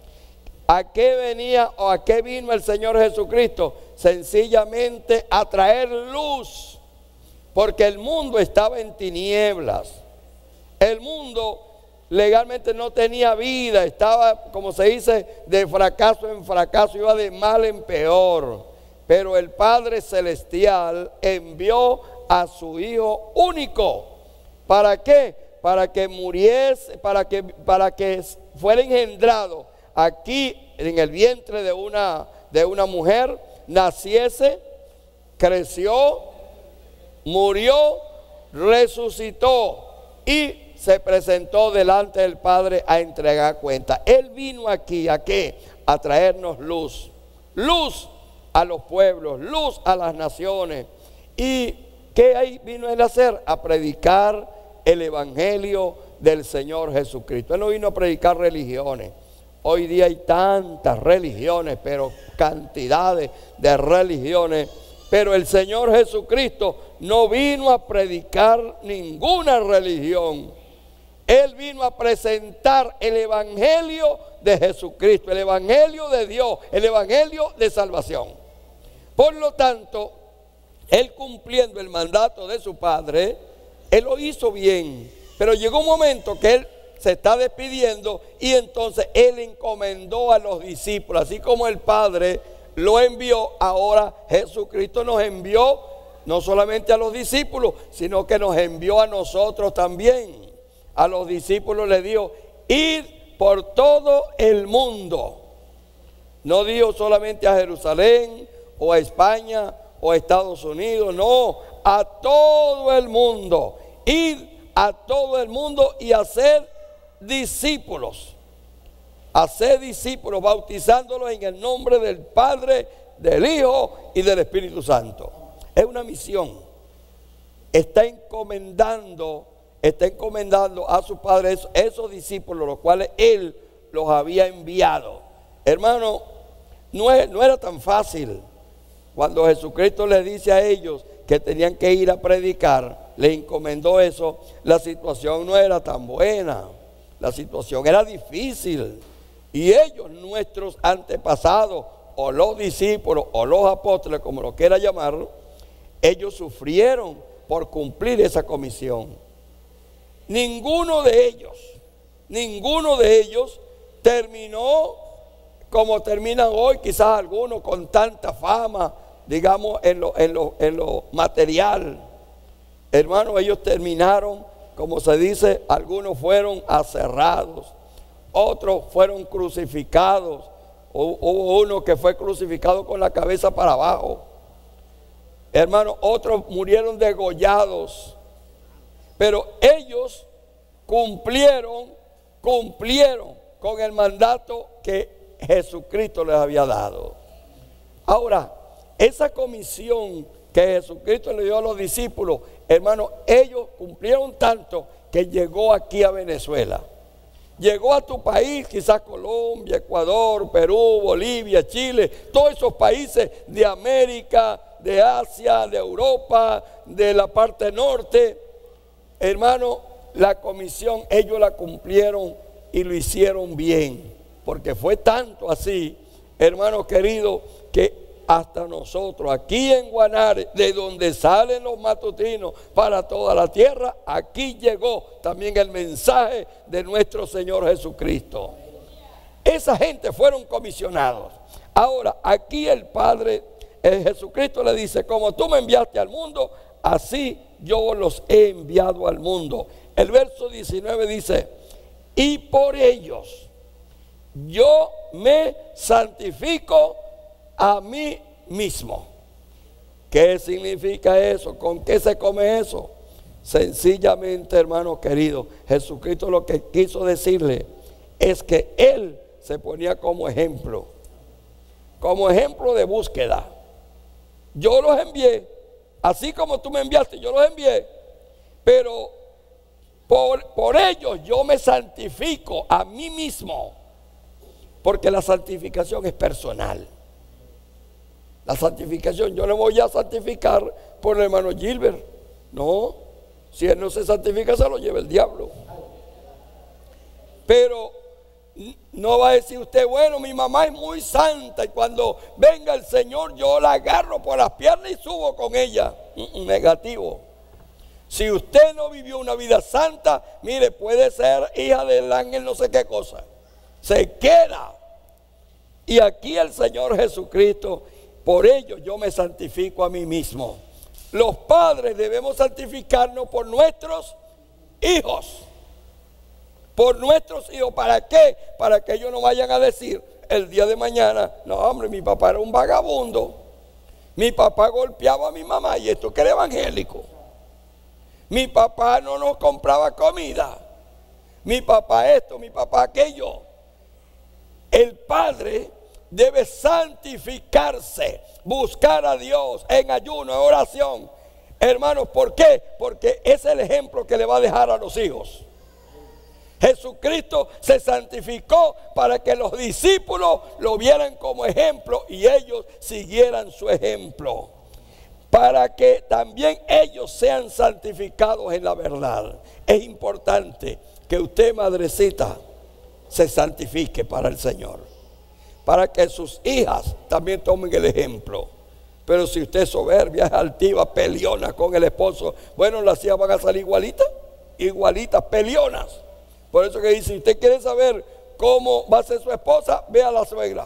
¿A qué venía o a qué vino el Señor Jesucristo? Sencillamente a traer luz, porque el mundo estaba en tinieblas. El mundo legalmente no tenía vida, estaba, como se dice, de fracaso en fracaso, iba de mal en peor. Pero el Padre Celestial envió a su Hijo único. ¿Para qué? Para que muriese, para que, para que fuera engendrado aquí en el vientre de una, de una mujer, naciese, creció, murió, resucitó y se presentó delante del Padre a entregar cuenta. Él vino aquí, ¿a qué? A traernos luz. Luz a los pueblos, luz a las naciones. ¿Y qué ahí vino Él a hacer? A predicar el Evangelio del Señor Jesucristo. Él no vino a predicar religiones. Hoy día hay tantas religiones, pero cantidades de religiones. Pero el Señor Jesucristo no vino a predicar ninguna religión. Él vino a presentar el Evangelio de Jesucristo, el Evangelio de Dios, el Evangelio de salvación. Por lo tanto, Él, cumpliendo el mandato de su Padre, Él lo hizo bien. Pero llegó un momento que Él se está despidiendo, y entonces Él encomendó a los discípulos. Así como el Padre lo envió, ahora Jesucristo nos envió no solamente a los discípulos, sino que nos envió a nosotros también. A los discípulos les dijo: id por todo el mundo. No dijo solamente a Jerusalén o a España o a Estados Unidos, no, a todo el mundo. Ir a todo el mundo y hacer discípulos. Hacer discípulos, bautizándolos en el nombre del Padre, del Hijo y del Espíritu Santo. Es una misión. Está encomendando, está encomendando a su Padre esos, esos discípulos, los cuales Él los había enviado. Hermano, no, es, no era tan fácil. Cuando Jesucristo les dice a ellos que tenían que ir a predicar, les encomendó eso, la situación no era tan buena. La situación era difícil. Y ellos, nuestros antepasados, o los discípulos, o los apóstoles, como lo quiera llamar, ellos sufrieron por cumplir esa comisión. Ninguno de ellos, ninguno de ellos terminó como terminan hoy, quizás algunos con tanta fama, digamos, en lo, en lo, en lo material. Hermanos, ellos terminaron, como se dice, algunos fueron aserrados, otros fueron crucificados. Hubo uno que fue crucificado con la cabeza para abajo. Hermanos, otros murieron degollados. Pero ellos cumplieron, cumplieron con el mandato que Jesucristo les había dado. Ahora, esa comisión que Jesucristo le dio a los discípulos, hermanos, ellos cumplieron tanto que llegó aquí a Venezuela. Llegó a tu país, quizás Colombia, Ecuador, Perú, Bolivia, Chile, todos esos países de América, de Asia, de Europa, de la parte norte. Hermano, la comisión ellos la cumplieron y lo hicieron bien, porque fue tanto así, hermano querido, que hasta nosotros aquí en Guanare, de donde salen los matutinos para toda la tierra, aquí llegó también el mensaje de nuestro Señor Jesucristo. Esa gente fueron comisionados. Ahora, aquí el Padre, el Jesucristo le dice, como tú me enviaste al mundo, así yo los he enviado al mundo. El verso diecinueve dice, y por ellos yo me santifico a mí mismo. ¿Qué significa eso? ¿Con qué se come eso? Sencillamente, hermano querido, Jesucristo lo que quiso decirle es que Él se ponía como ejemplo, como ejemplo de búsqueda. Yo los envié, así como tú me enviaste, yo los envié, pero por, por ellos yo me santifico a mí mismo, porque la santificación es personal. La santificación, yo no voy a santificar por el hermano Gilbert. No, si él no se santifica, se lo lleva el diablo. Pero no va a decir usted, bueno, mi mamá es muy santa y cuando venga el Señor yo la agarro por las piernas y subo con ella. Negativo. Si usted no vivió una vida santa, mire, puede ser hija del ángel no sé qué cosa. Se queda. Y aquí el Señor Jesucristo, por ello yo me santifico a mí mismo. Los padres debemos santificarnos por nuestros hijos. Por nuestros hijos. ¿Para qué? Para que ellos no vayan a decir el día de mañana, no hombre, mi papá era un vagabundo. Mi papá golpeaba a mi mamá y esto que era evangélico. Mi papá no nos compraba comida. Mi papá esto, mi papá aquello. El padre debe santificarse, buscar a Dios en ayuno, en oración. Hermanos, ¿por qué? Porque es el ejemplo que le va a dejar a los hijos. Jesucristo se santificó para que los discípulos lo vieran como ejemplo y ellos siguieran su ejemplo. Para que también ellos sean santificados en la verdad. Es importante que usted, madrecita, se santifique para el Señor, para que sus hijas también tomen el ejemplo. Pero si usted es soberbia, es altiva, peleona con el esposo, bueno, las hijas van a salir igualitas, igualitas, peleonas. Por eso que dice, si usted quiere saber cómo va a ser su esposa, ve a la suegra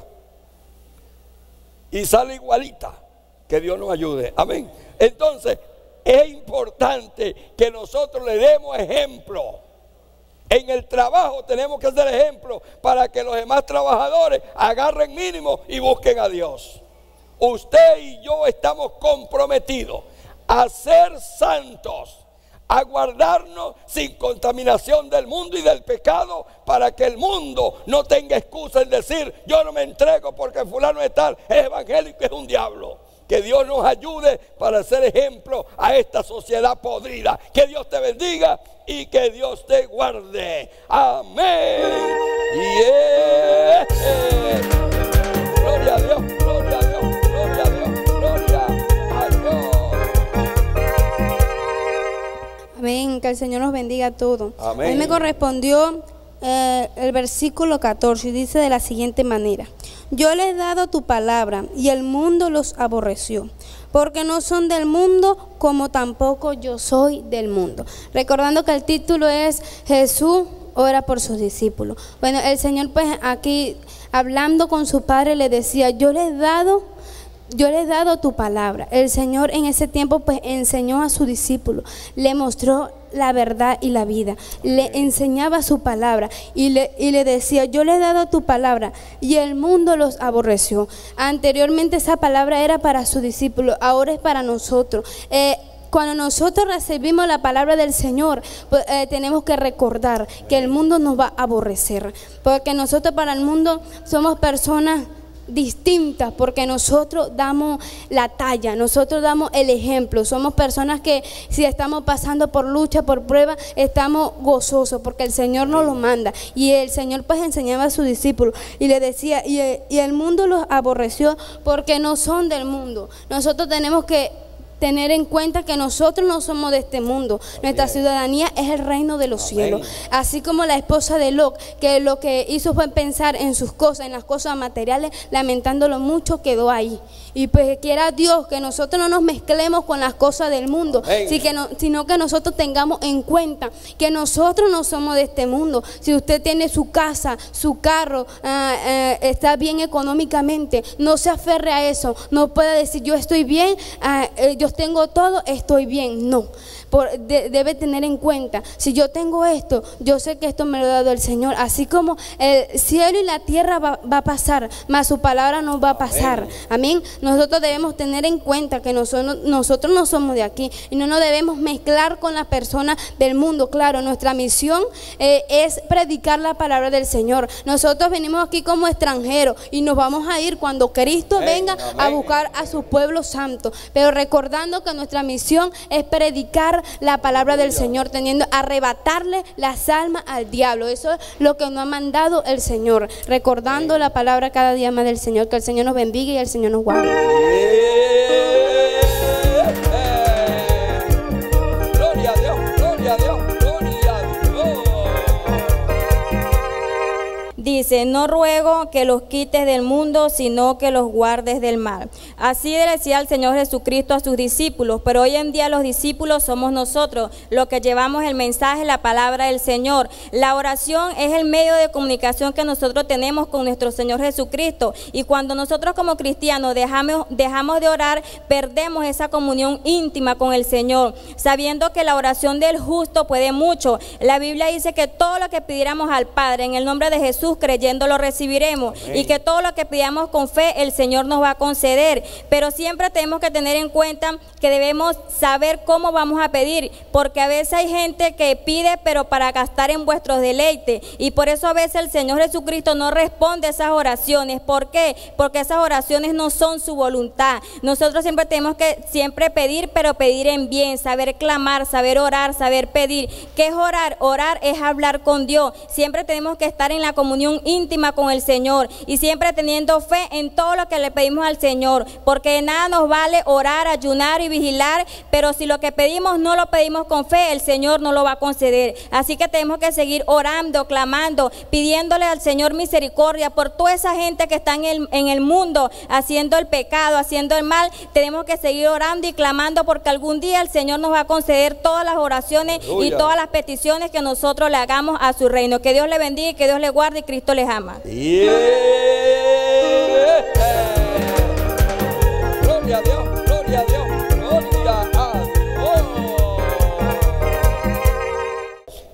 y sale igualita. Que Dios nos ayude, amén. Entonces es importante que nosotros le demos ejemplo. En el trabajo tenemos que ser ejemplo para que los demás trabajadores agarren mínimo y busquen a Dios. Usted y yo estamos comprometidos a ser santos, a guardarnos sin contaminación del mundo y del pecado, para que el mundo no tenga excusa en decir: yo no me entrego porque fulano es tal, es evangélico, es un diablo. Que Dios nos ayude para ser ejemplo a esta sociedad podrida. Que Dios te bendiga y que Dios te guarde. Amén. Yeah. Gloria a Dios, gloria a Dios, gloria a Dios, gloria a Dios.
Amén, que el Señor nos bendiga a todos.
Amén.
A mí me correspondió eh, el versículo catorce y dice de la siguiente manera: yo les he dado tu palabra y el mundo los aborreció, porque no son del mundo como tampoco yo soy del mundo. Recordando que el título es Jesús ora por sus discípulos. Bueno, el Señor pues aquí hablando con su Padre le decía: yo les he dado Yo le he dado tu palabra. El Señor en ese tiempo pues enseñó a su discípulo, le mostró la verdad y la vida, le enseñaba su palabra y le, y le decía: yo le he dado tu palabra y el mundo los aborreció. Anteriormente esa palabra era para su discípulo, ahora es para nosotros. eh, Cuando nosotros recibimos la palabra del Señor, pues, eh, tenemos que recordar que el mundo nos va a aborrecer, porque nosotros para el mundo somos personas distintas, porque nosotros damos la talla, nosotros damos el ejemplo, somos personas que si estamos pasando por lucha, por prueba, estamos gozosos porque el Señor nos lo manda. Y el Señor pues enseñaba a sus discípulos y le decía: y, y el mundo los aborreció porque no son del mundo. Nosotros tenemos que tener en cuenta que nosotros no somos de este mundo. Nuestra ciudadanía es el reino de los cielos. Así como la esposa de Lot, que lo que hizo fue pensar en sus cosas, en las cosas materiales, lamentándolo mucho, quedó ahí. Y pues quiera Dios que nosotros no nos mezclemos con las cosas del mundo, sí que no, sino que nosotros tengamos en cuenta que nosotros no somos de este mundo. Si usted tiene su casa, su carro, uh, uh, está bien económicamente, no se aferre a eso. No pueda decir: yo estoy bien, uh, yo tengo todo, estoy bien. No. Por, de, debe tener en cuenta: si yo tengo esto, yo sé que esto me lo ha dado el Señor. Así como el cielo y la tierra va, va a pasar, mas su palabra no va a pasar. Amén. Nosotros debemos tener en cuenta que nosotros, nosotros no somos de aquí y no nos debemos mezclar con las personas del mundo. Claro, nuestra misión eh, es predicar la palabra del Señor. Nosotros venimos aquí como extranjeros y nos vamos a ir cuando Cristo venga amén, a buscar a su pueblo santo, pero recordando que nuestra misión es predicar la palabra del Señor, teniendo arrebatarle las almas al diablo. Eso es lo que nos ha mandado el Señor, recordando la palabra cada día más del Señor. Que el Señor nos bendiga y el Señor nos guarde.
Gloria a Dios, gloria a Dios, gloria a Dios.
Dice: no ruego que los quites del mundo, sino que los guardes del mal. Así decía el Señor Jesucristo a sus discípulos, pero hoy en día los discípulos somos nosotros, los que llevamos el mensaje, la palabra del Señor. La oración es el medio de comunicación que nosotros tenemos con nuestro Señor Jesucristo, y cuando nosotros como cristianos dejamos, dejamos de orar, perdemos esa comunión íntima con el Señor, sabiendo que la oración del justo puede mucho. La Biblia dice que todo lo que pidiéramos al Padre en el nombre de Jesús, creyendo lo recibiremos. Amén. Y que todo lo que pidamos con fe, el Señor nos va a conceder. Pero siempre tenemos que tener en cuenta que debemos saber cómo vamos a pedir, porque a veces hay gente que pide pero para gastar en vuestros deleites, y por eso a veces el Señor Jesucristo no responde a esas oraciones. ¿Por qué? Porque esas oraciones no son su voluntad. Nosotros siempre tenemos que siempre pedir, pero pedir en bien, saber clamar, saber orar, saber pedir. ¿Qué es orar? Orar es hablar con Dios. Siempre tenemos que estar en la comunión íntima con el Señor y siempre teniendo fe en todo lo que le pedimos al Señor, porque de nada nos vale orar, ayunar y vigilar, pero si lo que pedimos no lo pedimos con fe, el Señor no lo va a conceder. Así que tenemos que seguir orando, clamando, pidiéndole al Señor misericordia por toda esa gente que está en el, en el mundo haciendo el pecado, haciendo el mal. Tenemos que seguir orando y clamando, porque algún día el Señor nos va a conceder todas las oraciones Aleluya. Y todas las peticiones que nosotros le hagamos a su reino. Que Dios le bendiga y que Dios le guarde, y Cristo les ama.
Yeah. Gloria a Dios, gloria a Dios, gloria a Dios.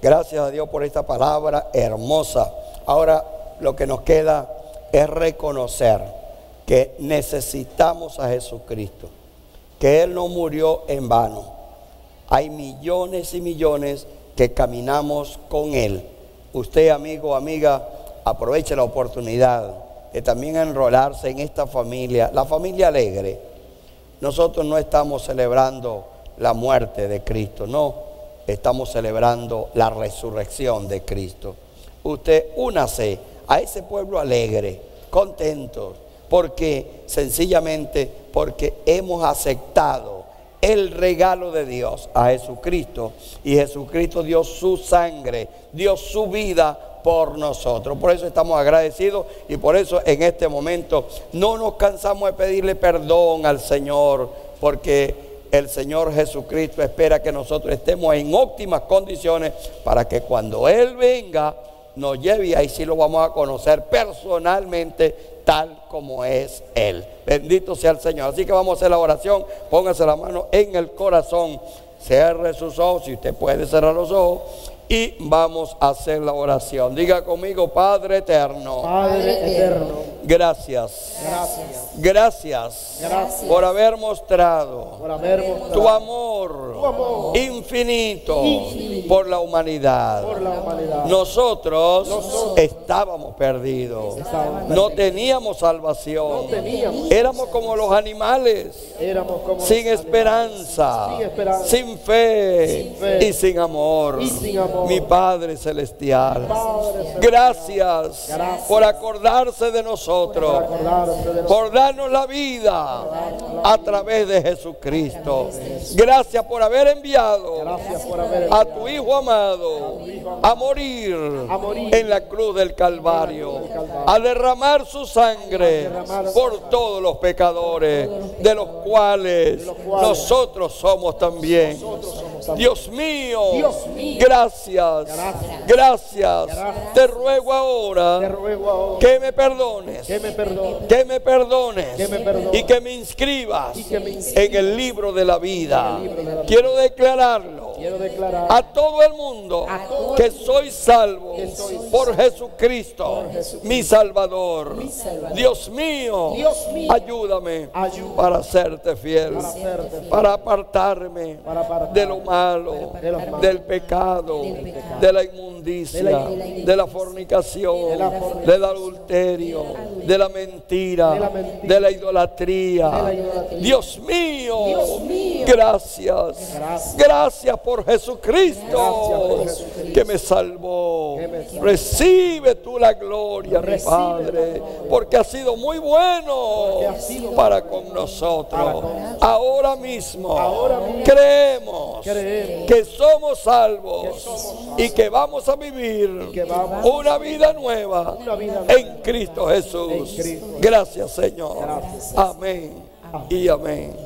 Gracias a Dios por esta palabra hermosa. Ahora lo que nos queda es reconocer que necesitamos a Jesucristo, que Él no murió en vano. Hay millones y millones que caminamos con Él. Usted, amigo, amiga, aproveche la oportunidad de también enrolarse en esta familia, la familia alegre. Nosotros no estamos celebrando la muerte de Cristo, no, estamos celebrando la resurrección de Cristo. Usted únase a ese pueblo alegre, contento, porque sencillamente porque hemos aceptado el regalo de Dios a Jesucristo, y Jesucristo dio su sangre, dio su vida por nosotros. Por eso estamos agradecidos, y por eso en este momento no nos cansamos de pedirle perdón al Señor, porque el Señor Jesucristo espera que nosotros estemos en óptimas condiciones para que cuando Él venga nos lleve, y ahí sí lo vamos a conocer personalmente tal como es Él. Bendito sea el Señor. Así que vamos a hacer la oración. Póngase la mano en el corazón, cierre sus ojos, si usted puede cerrar los ojos, y vamos a hacer la oración. Diga conmigo: Padre eterno,
Padre eterno,
gracias,
gracias,
gracias,
gracias
por haber mostrado
por haber mostrado
tu amor,
tu amor
infinito,
infinito
por la humanidad.
por la humanidad.
Nosotros,
Nosotros
estábamos perdidos,
estábamos
no
perdidos.
teníamos salvación,
No teníamos.
éramos como los animales,
Éramos como
sin
los
esperanza,
Sin esperanza.
sin fe,
Sin fe.
y sin amor.
Y sin amor.
Mi Padre celestial,
Padre celestial,
gracias,
Gracias.
por acordarse de nosotros,
por acordarse de nosotros,
por darnos la vida a través de Jesucristo. Gracias por haber enviado
Gracias por haber
a
enviado
tu Hijo amado a morir
a morir
en la cruz del Calvario,
del Calvario,
a derramar su sangre
derramar su
por todos los pecadores, de los cuales
los cuales
nosotros somos también.
nosotros somos también.
Dios mío,
Dios mío,
gracias,
gracias,
gracias.
gracias.
Te ruego ahora
Te ruego ahora
que me perdones,
que me perdones,
que me perdones,
que me perdones,
y que me inscribas
y que me inscribas
en el libro de la vida.
en el libro de la vida.
Quiero declararlo
quiero declarar
a todo el mundo
a todo
que
el mundo
soy salvo
que soy salvo
por Jesucristo,
por Jesucristo,
mi Salvador.
mi Salvador.
Dios mío,
Dios mío,
ayúdame
ayúdame
para serte fiel,
para serte fiel,
para apartarme
para apartarme
de lo malo,
de lo malo,
del pecado,
del pecado,
de la inmundicia,
de la inmundicia,
de la fornicación,
de la fornicación,
del adulterio, de la mentira,
de la mentira,
de la idolatría.
de la idolatría.
Dios mío,
Dios mío,
gracias,
gracias,
gracias por Jesucristo,
Gracias por Jesucristo,
que me salvó.
que me salvó.
Recibe tú la gloria, mi
Recibe
Padre,
la gloria,
porque ha sido muy bueno
porque ha sido
para
muy
con
bueno
nosotros.
para con nosotros.
Ahora mismo,
Ahora mismo
creemos,
creemos
que somos salvos,
que somos salvos
y que vamos a vivir
que vamos
una vida nueva
una vida nueva
en Cristo Jesús.
en Cristo.
Gracias, Señor.
Gracias.
Amén y amén.